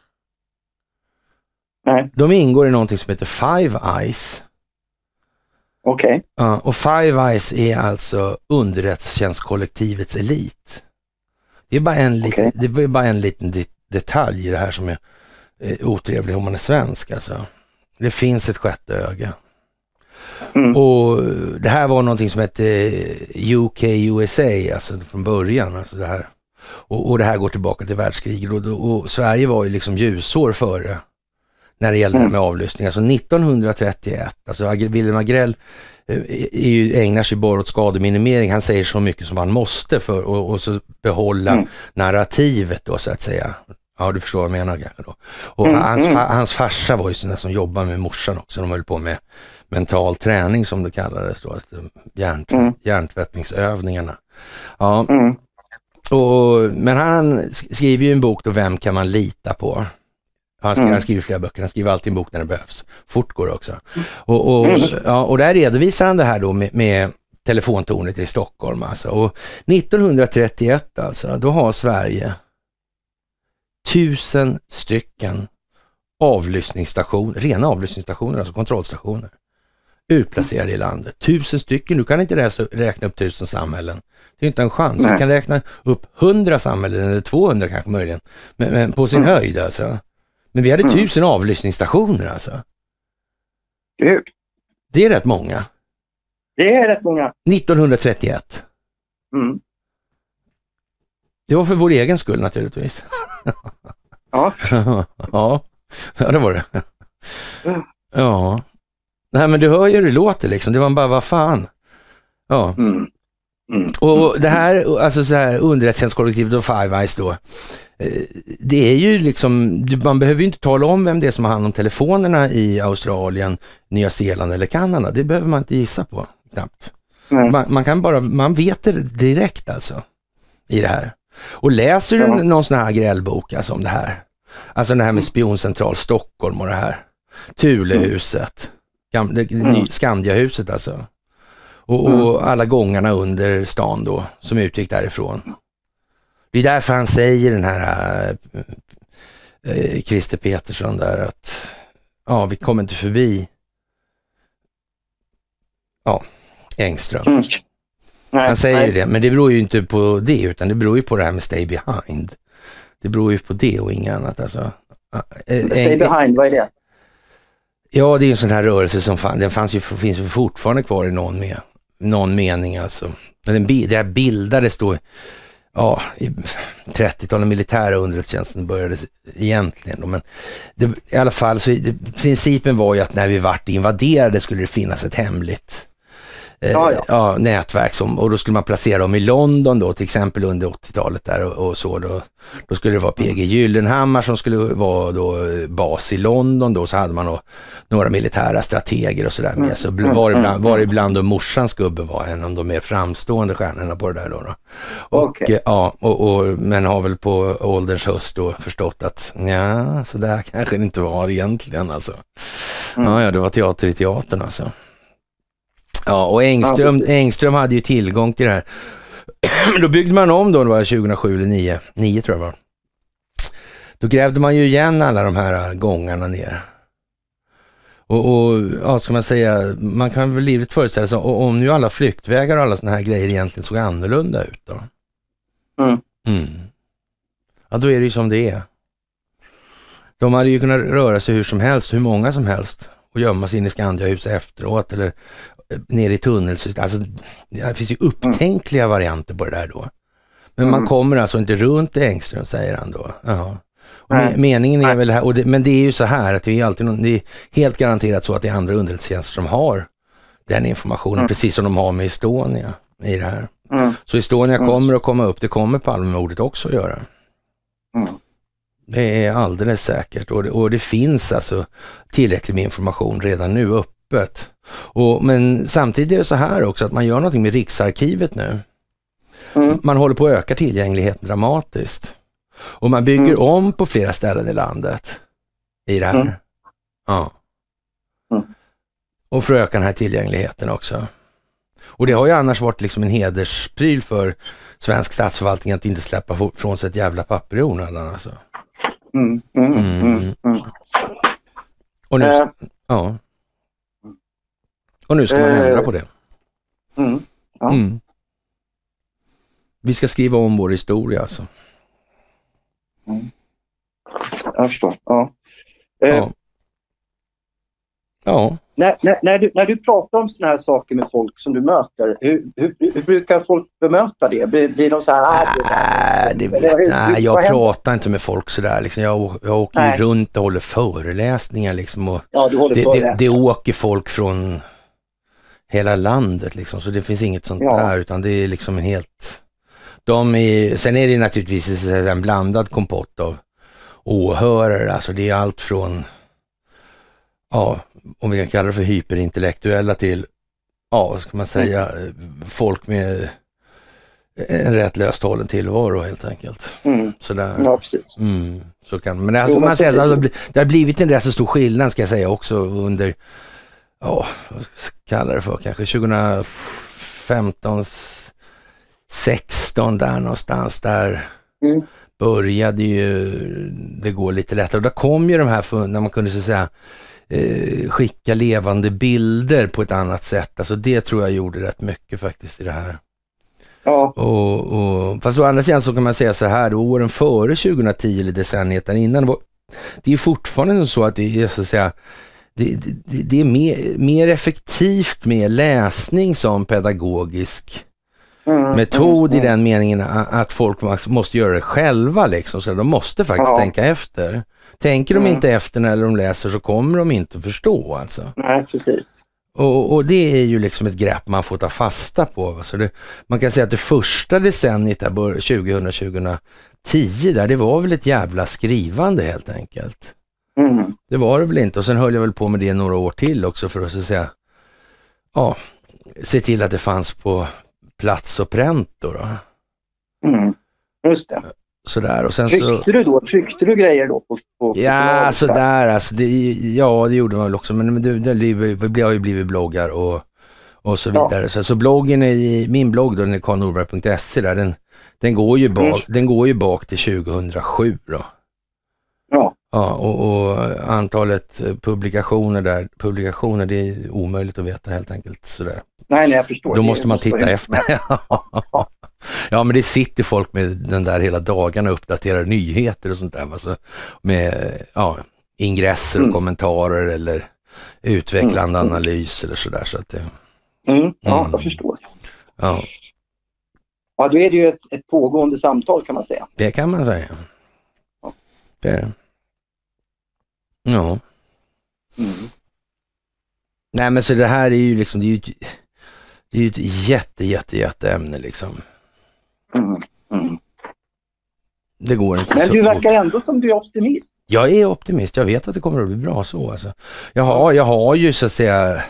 Nej. De ingår i någonting som heter Five Eyes. Okej. Ja, och Five Eyes är alltså underrättelsetjänstkollektivets elit. Det är bara en liten detalj i det här som är otrevlig om man är svensk alltså. Det finns ett sjätte öga. Och det här var någonting som hette UK-USA alltså från början alltså det här. Och det här går tillbaka till världskriget och Sverige var ju liksom ljusår före när det gällde med avlyssning. Alltså 1931, alltså Wilhelm Agrell ägnar sig bara åt skademinimering. Han säger så mycket som han måste för och så behålla narrativet då så att säga. Ja, du förstår vad jag menar då. Och hans farsa var ju sån där som jobbade med morsan också. De höll på med mental träning som det kallades då. Hjärntvättningsövningarna. Ja. Men han skriver ju en bok då, Vem kan man lita på? Han skriver flera böcker, han skriver alltid en bok när det behövs. Fort går det också. Och där redovisar han det här då med telefontornet i Stockholm alltså. Och 1931 alltså, då har Sverige 1000 stycken rena avlyssningsstationer, alltså kontrollstationer utplacerade i landet. 1000 stycken, du kan inte räkna upp 1000 samhällen. Det är inte en chans. Du kan räkna upp 100 samhällen eller 200 kanske möjligen. Men på sin höjd alltså. Men vi hade 1000 avlyssningsstationer alltså. Gud. Det är rätt många. Det är rätt många. 1931. Det var för vår egen skull naturligtvis. Ja. Ja, det var det. Ja. Nej, men du hör ju hur det låter liksom. Det var bara, vad fan. Ja. Och det här, alltså så här underrättelsetjänstkollektivet och Five Eyes då, det är ju liksom, man behöver ju inte tala om vem det är som har hand om telefonerna i Australien, Nya Zeeland eller Kanada. Det behöver man inte gissa på, knappt. Man vet det direkt alltså i det här. Och läser du någon sån här grälbok alltså om det här, alltså det här med spioncentral Stockholm och det här Thulehuset, Skandiahuset alltså, och alla gångarna under stan då som utgick därifrån. Det är därför han säger den här Christer Petersson där att vi kommer inte förbi Engström. Han säger ju det, men det beror ju inte på det, utan det beror ju på det här med Stay Behind. Det beror ju på det och inget annat alltså. Stay Behind, vad är det? Ja, det är en sån här rörelse som finns ju fortfarande kvar i någon mening alltså. Det här bildades då i 30-talet, militära underrättelsetjänsten började egentligen då, men i alla fall så principen var ju att när vi vart invaderade skulle det finnas ett hemligt nätverk och då skulle man placera dem i London då, till exempel under 80-talet där och så då skulle det vara PG Gyllenhammar som skulle vara då bas i London då, så hade man då några militära strateger och sådär med, så var ibland då morsans gubbe var en av de mer framstående stjärnorna på det där då. Och men har väl på ålderns höst då förstått att så där kanske det inte var egentligen alltså. Det var teater i teatern alltså. Ja, och Engström hade ju tillgång till det här. Då byggde man om då, det var 2007 eller 9 tror jag var. Då grävde man ju igen alla de här gångarna ner. Och ska man säga, man kan väl livligt föreställa sig om nu alla flyktvägar och alla såna här grejer egentligen såg annorlunda ut då. Ja, då är det ju som det är. De hade ju kunnat röra sig hur som helst, hur många som helst, och gömma sig in i Skandiahuset efteråt eller ner i tunnelsystemet. Alltså, det finns ju upptänkliga varianter på det där då. Men man kommer alltså inte runt Engström, säger han då. Meningen är väl här, men det är ju så här att det är helt garanterat så att det är andra underrättelsetjänster som har den informationen, precis som de har med Estonia i det här. Så Estonia kommer att komma upp, det kommer Palmemordet också att göra. Det är alldeles säkert, och det finns alltså tillräckligt med information redan nu öppet. Men samtidigt är det så här också att man gör någonting med Riksarkivet nu. Man håller på att öka tillgängligheten dramatiskt. Och man bygger om på flera ställen i landet i det här. Ja. Och för att öka den här tillgängligheten också. Och det har ju annars varit liksom en hederspryl för svensk statsförvaltning att inte släppa från sig ett jävla papper i onödan alltså. Och nu, och nu ska man ändra på det. Vi ska skriva om vår historia alltså. Jag förstår. När du pratar om såna här saker med folk som du möter, hur brukar folk bemöta det? Blir de så här... jag pratar inte med folk sådär. Liksom. Jag åker runt och håller föreläsningar. Liksom, och det åker folk från hela landet. Liksom, så det finns inget sånt där, utan det är liksom en helt... sen är det naturligtvis en blandad kompott av åhörare. Alltså det är allt från... om vi kan kalla det för hyperintellektuella till, vad ska man säga, folk med en rätt löst hållen tillvaro helt enkelt. Sådär. Ja, precis. Så kan, men alltså, man säger, alltså, det har blivit en rätt så stor skillnad ska jag säga också under, vad ska jag kalla det för, kanske 2015, 16 där någonstans där. Började ju det går lite lättare. Och då kom ju de här när man kunde så säga skicka levande bilder på ett annat sätt. Alltså det tror jag gjorde rätt mycket faktiskt i det här. Ja. Fast å andra sidan så kan man säga så här, åren före 2010 eller decenniet där innan, det är fortfarande så att det är så att säga det är mer effektivt med läsning som pedagogisk metod i den meningen att folk måste göra det själva liksom, så de måste faktiskt tänka efter. Tänker de inte efter när de läser så kommer de inte förstå alltså. Nej, precis. Och det är ju liksom ett grepp man får ta fasta på. Så man kan säga att det första decenniet där 2010 där, det var väl ett jävla skrivande helt enkelt. Det var det väl inte. Och sen höll jag väl på med det några år till också för att så att säga se till att det fanns på plats och pränt då. Just det. Sådär, och sen tryckte du grejer då på ja, sådär alltså, det gjorde man väl också, men det har ju blivit bloggar och så vidare. Så bloggen i min blogg då, den är karlnorberg.se där, den går ju bak till 2007 då. Ja, och antalet publikationer det är omöjligt att veta helt enkelt sådär. Nej, jag förstår. Då måste man titta efter. Ja, men det sitter folk med den där hela dagarna och uppdaterar nyheter och sånt där. Alltså, med ingresser och kommentarer eller utvecklande analys eller sådär. Så att det, jag förstår. Ja, då är det ju ett pågående samtal kan man säga. Det kan man säga. Det är det. Ja. Nej, men så det här är ju liksom, det är ju ett jätte ämne liksom. Det går inte. Men du verkar ändå som du är optimist. Jag är optimist. Jag vet att det kommer att bli bra så alltså. Jag har ju så att säga,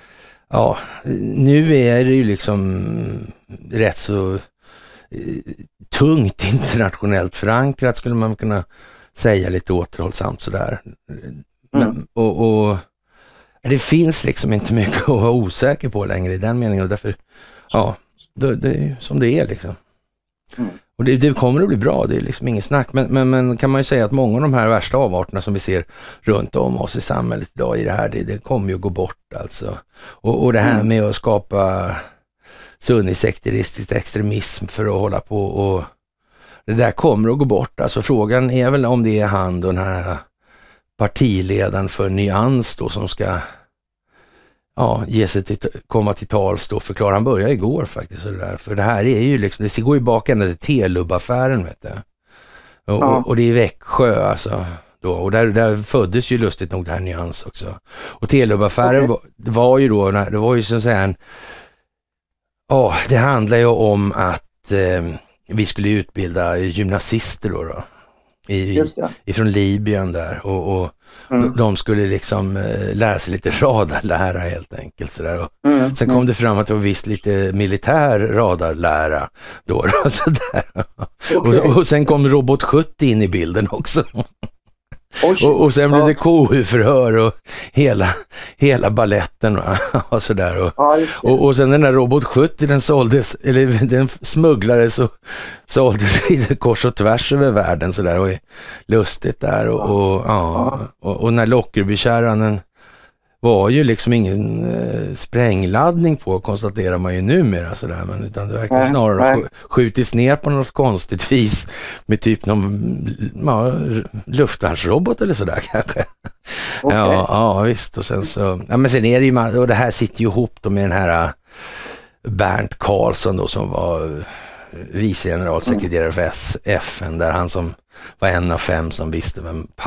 nu är det ju liksom rätt så tungt internationellt förankrat skulle man kunna säga, lite återhållsamt sådär. Och det finns liksom inte mycket att vara osäker på längre i den meningen, och därför det är som det är liksom. Och det kommer att bli bra, det är liksom inget snack, men kan man ju säga att många av de här värsta avarterna som vi ser runt om oss i samhället idag i det här, det kommer ju att gå bort alltså. Och det här med att skapa sunnisekteristisk extremism för att hålla på, och det där kommer att gå bort. Alltså frågan är väl om det är han då, den här partiledaren för Nyans då, som ska ge sig komma till tals då, förklara. Han började igår faktiskt så det där. För det här är ju liksom, det går ju bak ända till Telub-affären vet du. Och det är Växjö alltså. då. Och där föddes ju lustigt nog det här Nyans också. Och Telub-affären var ju då, det var ju så att säga det handlar ju om att vi skulle utbilda gymnasister då ifrån Libyen där och de skulle liksom lära sig lite radarlära helt enkelt sådär. Och sen kom det fram att det var visst lite militär radarlära då sådär. Och sen kom Robot 70 in i bilden också. Och sen blev det KU-förhör och hela balletten och sådär. Och sen den där Robot 70 den smugglades och såldes lite kors och tvärs över världen sådär och lustigt där och när Lockerbykärran var ju liksom ingen sprängladdning på, konstaterar man ju numera sådär, men utan det verkar snarare skjutits ner på något konstigt vis med typ någon luftvärnsrobot eller sådär kanske. Ja, visst. Och sen så, men sen är det ju, och det här sitter ju ihop då med den här Bernt Karlsson då som var vice generalsekreterare för FN, där han som var en av 5 som visste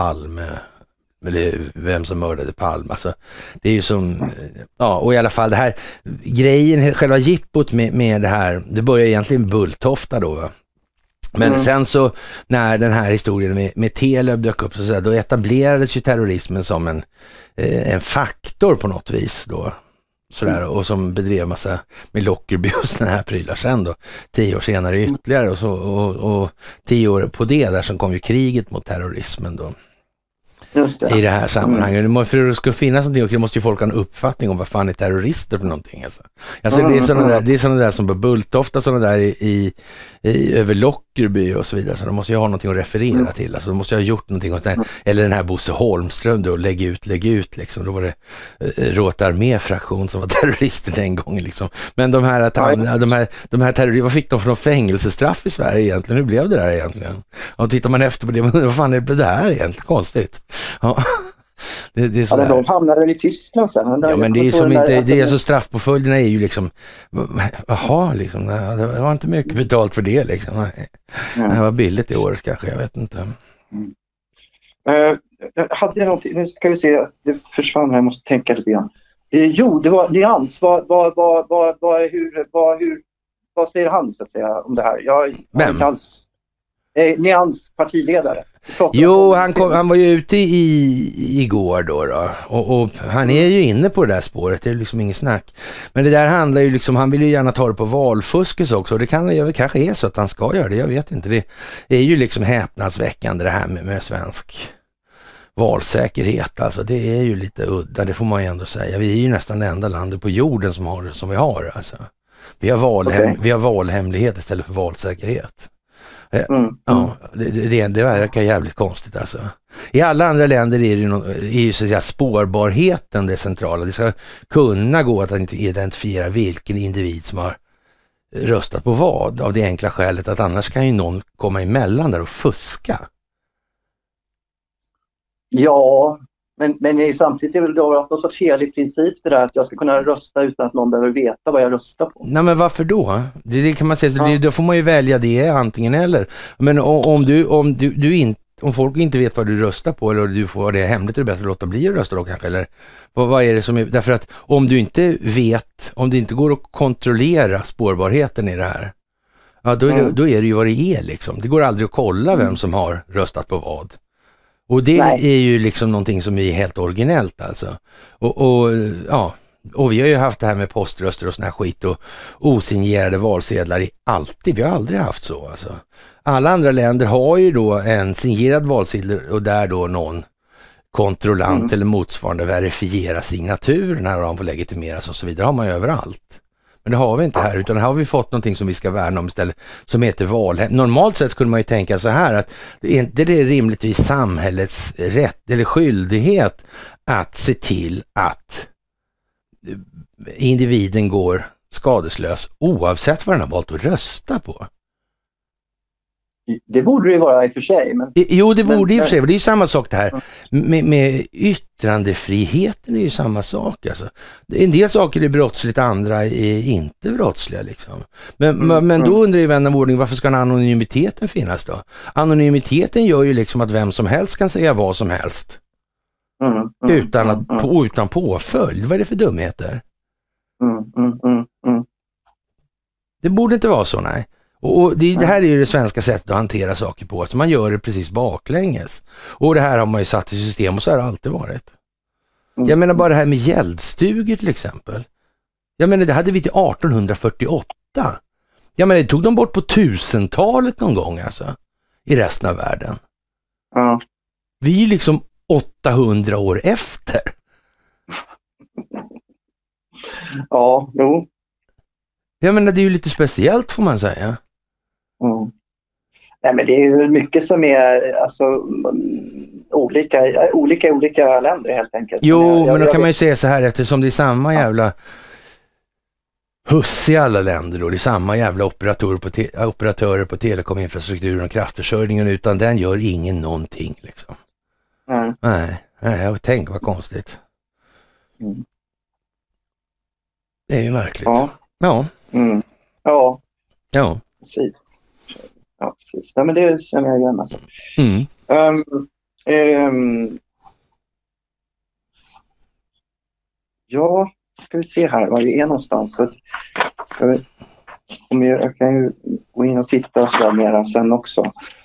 vem som mördade Palme. Alltså, det är ju som, och i alla fall det här grejen, själva jippot med det här, det börjar egentligen Bulltofta då, va? Men sen så när den här historien med Telub dök upp så då etablerades ju terrorismen som en faktor på något vis då. Sådär, och som bedrev massa med Lockerbie och sådana här prylar sen då 10 år senare ytterligare och 10 år på det där som kom ju kriget mot terrorismen då. Just det. I det här sammanhanget. För att det ska finnas någonting, och måste ju folk ha en uppfattning om vad fan är terrorister för någonting. Alltså det är sådana där som på Bulltofta, sådana där i över Lockerby och så vidare. Så de måste ju ha någonting att referera till. Alltså de måste ju ha gjort någonting åt det här. Eller den här Bosse Holmström då, lägg ut liksom. Då var det Råta arméfraktion som var terrorister den gången liksom. Men de här terrorister, vad fick de för någon fängelsestraff i Sverige egentligen? Hur blev det där egentligen? Och tittar man efter på det, vad fan är det här egentligen? Konstigt. Ja. Det är så de hamnade väl i Tyskland sen. Ja, men det är som inte, det är så straffpåföljderna är ju liksom, liksom, det var inte mycket betalt för det liksom. Det var billigt i år kanske, jag vet inte. Hade jag någonting, nu ska vi se, det försvann här, jag måste tänka lite grann. Jo, det var Nyans, vad säger han så att säga om det här? Vem? Nyans partiledare. Jo, han var ju ute igår då och han är ju inne på det där spåret, det är liksom ingen snack. Men det där handlar ju liksom, han vill ju gärna ta det på valfuskes också, och det kanske är så att han ska göra det, jag vet inte. Det är ju liksom häpnadsväckande det här med svensk valsäkerhet, alltså det är ju lite udda, det får man ju ändå säga. Vi är ju nästan det enda landet på jorden som vi har alltså. Vi har valhemlighet istället för valsäkerhet. Ja, det verkar jävligt konstigt alltså. I alla andra länder är ju så att säga spårbarheten det centrala. Det ska kunna gå att identifiera vilken individ som har röstat på vad, av det enkla skälet att annars kan ju någon komma emellan där och fuska. Ja, men samtidigt är det väl då någon sorts helig princip det där att jag ska kunna rösta utan att någon behöver veta vad jag röstar på. Nej, men varför då? Det kan man säga, då får man ju välja det antingen eller. Men om folk inte vet vad du röstar på, eller du får det hemligt, är det bättre att låta bli att rösta då kanske, eller vad är det som är, därför att om du inte vet, om det inte går att kontrollera spårbarheten i det här, ja då är det ju vad det är liksom. Det går aldrig att kolla vem som har röstat på vad. Och det är ju liksom någonting som är helt originellt alltså. Och vi har ju haft det här med poströster och sån här skit och osignerade valsedlar alltid. Vi har aldrig haft så alltså. Alla andra länder har ju då en signerad valsedel och där då någon kontrollant eller motsvarande verifierar signaturen när de får legitimeras och så vidare. Det har man ju överallt. Men det har vi inte här, utan här har vi fått någonting som vi ska värna om istället, som heter valhem. Normalt sett skulle man ju tänka så här att det är rimligtvis samhällets rätt eller skyldighet att se till att individen går skadeslös oavsett vad den har valt att rösta på. Det borde det vara i och för sig. Men, jo, det borde i och för sig. Det är ju samma sak det här. Med yttrandefriheten är ju samma sak. Alltså. En del saker är brottsligt, andra är inte brottsliga. Liksom. Men då undrar ju vän av ordning, varför ska anonymiteten finnas då? Anonymiteten gör ju liksom att vem som helst kan säga vad som helst. Utan påföljd. Vad är det för dumheter? Det borde inte vara så, nej. Och det här är ju det svenska sättet att hantera saker på. Alltså man gör det precis baklänges. Och det här har man ju satt i system och så har det alltid varit. Jag menar bara det här med gäldstugor till exempel. Jag menar det hade vi till 1848. Jag menar det tog de bort på 1000-talet någon gång alltså. I resten av världen. Ja. Vi är ju liksom 800 år efter. Ja, jo. Jag menar det är ju lite speciellt får man säga. Nej, men det är ju mycket som är alltså, olika länder helt enkelt. Jo, men då kan man ju säga så här eftersom det är samma jävla huss i alla länder och det är samma jävla operatörer på telekominfrastrukturen och kraftförsörjningen utan den gör ingen någonting liksom. Nej, jag tänker vad konstigt. Det är ju märkligt. Ja. Ja. Precis. Ja, precis. Nej, men det känner jag igen alltså. Ja, ska vi se här var vi är någonstans. Så jag kan ju gå in och titta och sådär mera sen också.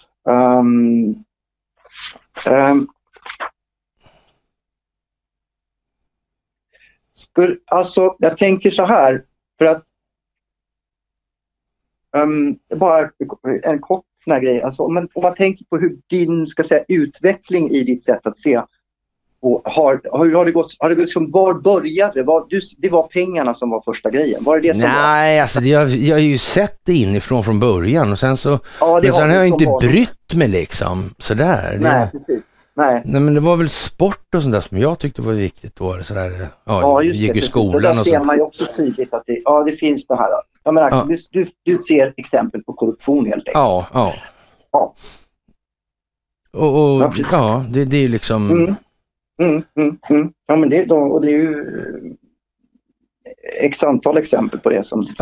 Alltså, jag tänker så här för att bara en kort sån här grej. Alltså, om man tänker på hur din utveckling i ditt sätt att se och har det gått liksom, var började det var pengarna som var första grejen. Var det som nej, alltså jag har ju sett det inifrån från början och sen så men sen har jag inte brytt mig liksom sådär. Nej, precis. Nej, men det var väl sport och sånt där som jag tyckte var viktigt då sådär. Ja, gick i skolan och så. Där ser man ju också tydligt att det finns det här. Jag menar, du ser exempel på korruption helt enkelt. Ja. Och ja, det är ju liksom Ja, men det är ju x antal exempel på det som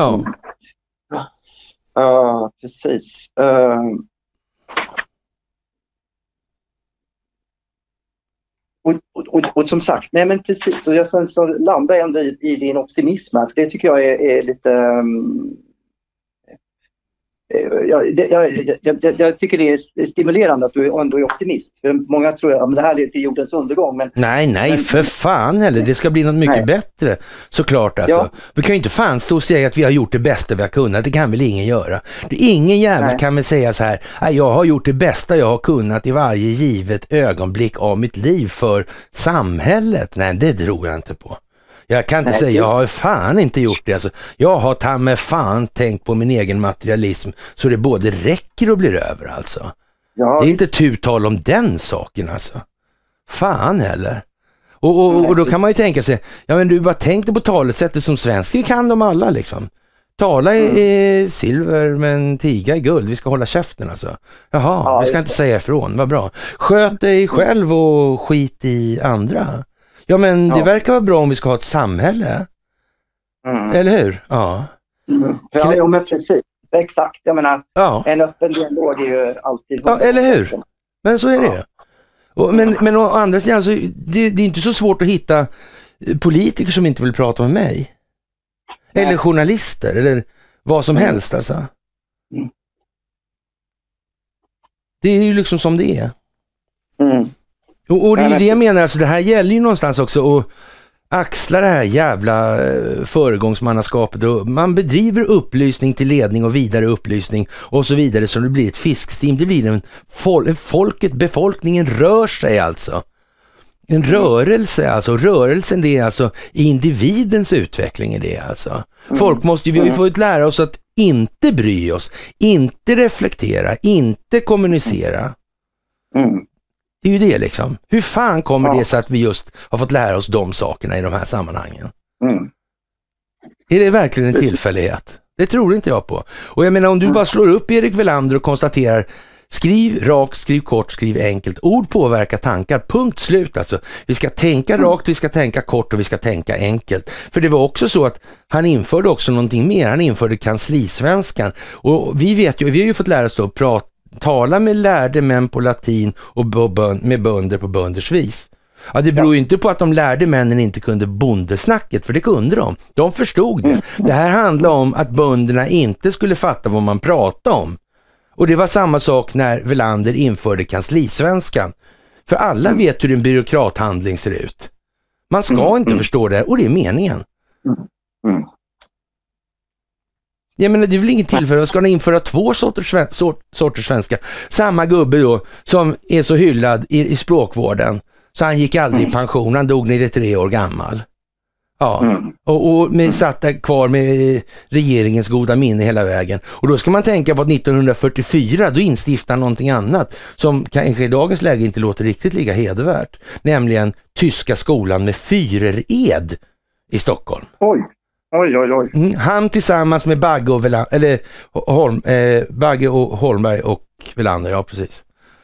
precis. Och som sagt, nej men precis, och jag sen så landar jag ändå i din optimism här, för det tycker jag är lite jag tycker det är stimulerande att du ändå är optimist. För många tror att det här leder till jordens undergång. Men, nej, för fan heller. Det ska bli något mycket bättre. Såklart alltså. Ja. Vi kan ju inte fan stå och säga att vi har gjort det bästa vi har kunnat. Det kan väl ingen göra. Ingen jävel kan väl säga så här. Jag har gjort det bästa jag har kunnat i varje givet ögonblick av mitt liv för samhället. Nej, det tror jag inte på. Jag kan inte säga, jag har fan inte gjort det. Alltså, jag har ta med fan tänkt på min egen materialism så det både räcker och blir över alltså. Ja, det är inte tutal om den saken alltså. Fan heller. Och då kan man ju tänka sig, ja men du bara tänkte på talesättet som svensk, vi kan dem alla liksom. Tala är silver men tiga är guld, vi ska hålla käften alltså. Jaha, vi ska inte säga ifrån, vad bra. Sköt dig själv och skit i andra. Ja, men det verkar vara bra om vi ska ha ett samhälle. Eller hur? Ja. Ja, men precis. Exakt. Jag menar, en öppen dialog är ju alltid... Ja, eller hur? Men så är det ju. Och, men å andra sidan så det är inte så svårt att hitta politiker som inte vill prata med mig. Eller journalister, eller vad som helst alltså. Det är ju liksom som det är. Och det är ju det jag menar, alltså det här gäller ju någonstans också att axla det här jävla föregångsmannaskapet och man bedriver upplysning till ledning och vidare upplysning och så vidare så det blir ett fiskstim, det blir befolkningen rör sig alltså. En rörelse alltså, rörelsen det är alltså individens utveckling är det alltså. Folk måste ju, vi har ju fått lära oss att inte bry oss, inte reflektera, inte kommunicera. Det är ju det liksom. Hur fan kommer det så att vi just har fått lära oss de sakerna i de här sammanhangen? Är det verkligen en tillfällighet? Det tror inte jag på. Och jag menar om du bara slår upp Erik Welander och konstaterar Skriv rakt, skriv kort, skriv enkelt. Ord påverkar tankar, punkt slut alltså. Vi ska tänka rakt, vi ska tänka kort och vi ska tänka enkelt. För det var också så att han införde också någonting mer. Han införde kanslisvenskan. Och vi vet ju, vi har ju fått lära oss att tala med lärde män på latin och med bönder på bönders vis. Ja, det beror ju inte på att de lärde männen inte kunde bondesnacket, för det kunde de. De förstod det. Det här handlar om att bönderna inte skulle fatta vad man pratade om. Och det var samma sak när Welander införde kanslisvenskan. För alla vet hur en byråkrathandling ser ut. Man ska inte förstå det, och det är meningen. Jag menar, det är väl inget tillfälle. Ska ni införa 2 sorters svenska? Samma gubbe då, som är så hyllad i språkvården. Så han gick aldrig i pension, han dog 93 år gammal. Ja, och satt där kvar med regeringens goda minne hela vägen. Och då ska man tänka på att 1944, då instiftar någonting annat som kanske i dagens läge inte låter riktigt lika hedervärt. Nämligen tyska skolan med Führered i Stockholm. Oj. Han tillsammans med Bagge och Bagge och Holmberg och Welander, ja precis.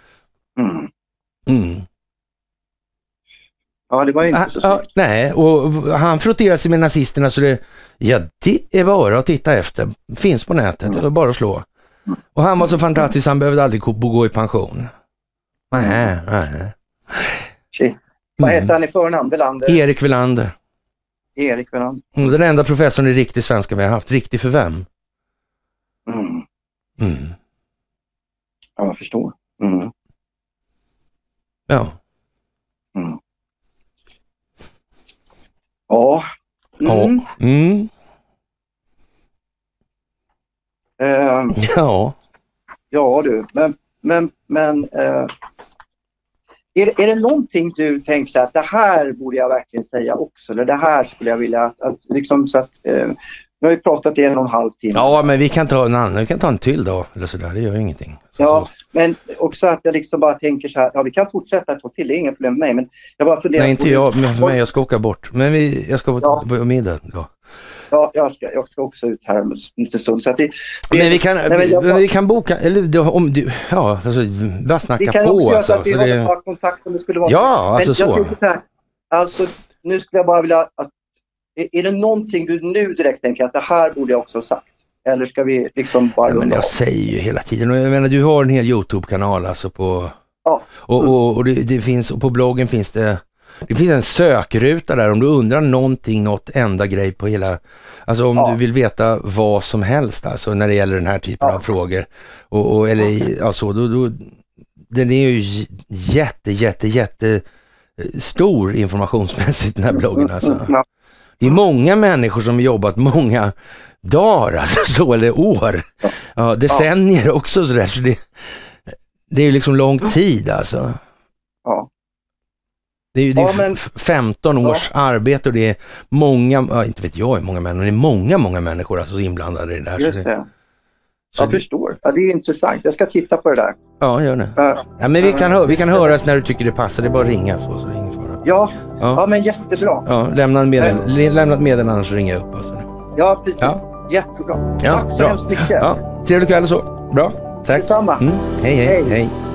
Ja, det var inte så snyggt. Nej, och han frotterar sig med nazisterna så det är bara att titta efter. Finns på nätet, så bara att slå. Och han var så fantastisk, han behövde aldrig gå i pension. Nej. Shit. Vad heter han i förnamn? Welander? Erik Welander. Den enda professorn i riktig svenska vi har haft. Riktig för vem? Ja, jag förstår. Ja. Ja. Ja du, men är det någonting du tänker så att det här borde jag verkligen säga också, eller det här skulle jag vilja att liksom så att vi har ju pratat i 1,5 timme. Ja, men vi kan ta en annan, vi kan ta en till då eller så där, det gör ingenting. Så. Men också att jag liksom bara tänker så här, ja vi kan fortsätta ett tag till, det är inga problem med mig, men jag bara funderar. Nej, inte jag, men för mig, jag ska åka bort. Men jag ska på middag då. Ja, jag ska också ut här om en stund. Så att vi kan boka, eller om du, ja, alltså, bara snacka vi kan på. Också alltså, att vi har ett par kontakt om det skulle vara. Ja, alltså men så. Här, alltså, nu skulle jag bara vilja, att, är det någonting du nu direkt tänker att det här borde jag också ha sagt? Eller ska vi liksom bara... Ja, men jag säger ju hela tiden, och jag menar, du har en hel YouTube-kanal alltså på... Ja. Och det finns, och på bloggen finns det finns en sökruta där om du undrar något enda grej på hela, alltså om du vill veta vad som helst alltså när det gäller den här typen av frågor då den är ju jätte stor informationsmässigt, den här bloggen alltså. Det är många människor som har jobbat många dagar alltså, så, eller år, decennier också så där, så det är ju liksom lång tid alltså. Ja. Det är 15 års arbete och det är många, inte vet jag hur många människor, det är många människor alltså inblandade i det där. Just det. Jag förstår. Ja, det är intressant. Jag ska titta på det där. Ja, gör det. Ja, men vi kan höras när du tycker det passar. Det är bara att ringa så är ingen fara. Ja, men jättebra. Ja, lämna ett meddelande så ringer jag upp alltså. Ja, precis. Ja. Jättebra. Ja, tack så hemskt mycket. Ja, trevlig kväll och så. Bra. Tack. Detsamma. Hej.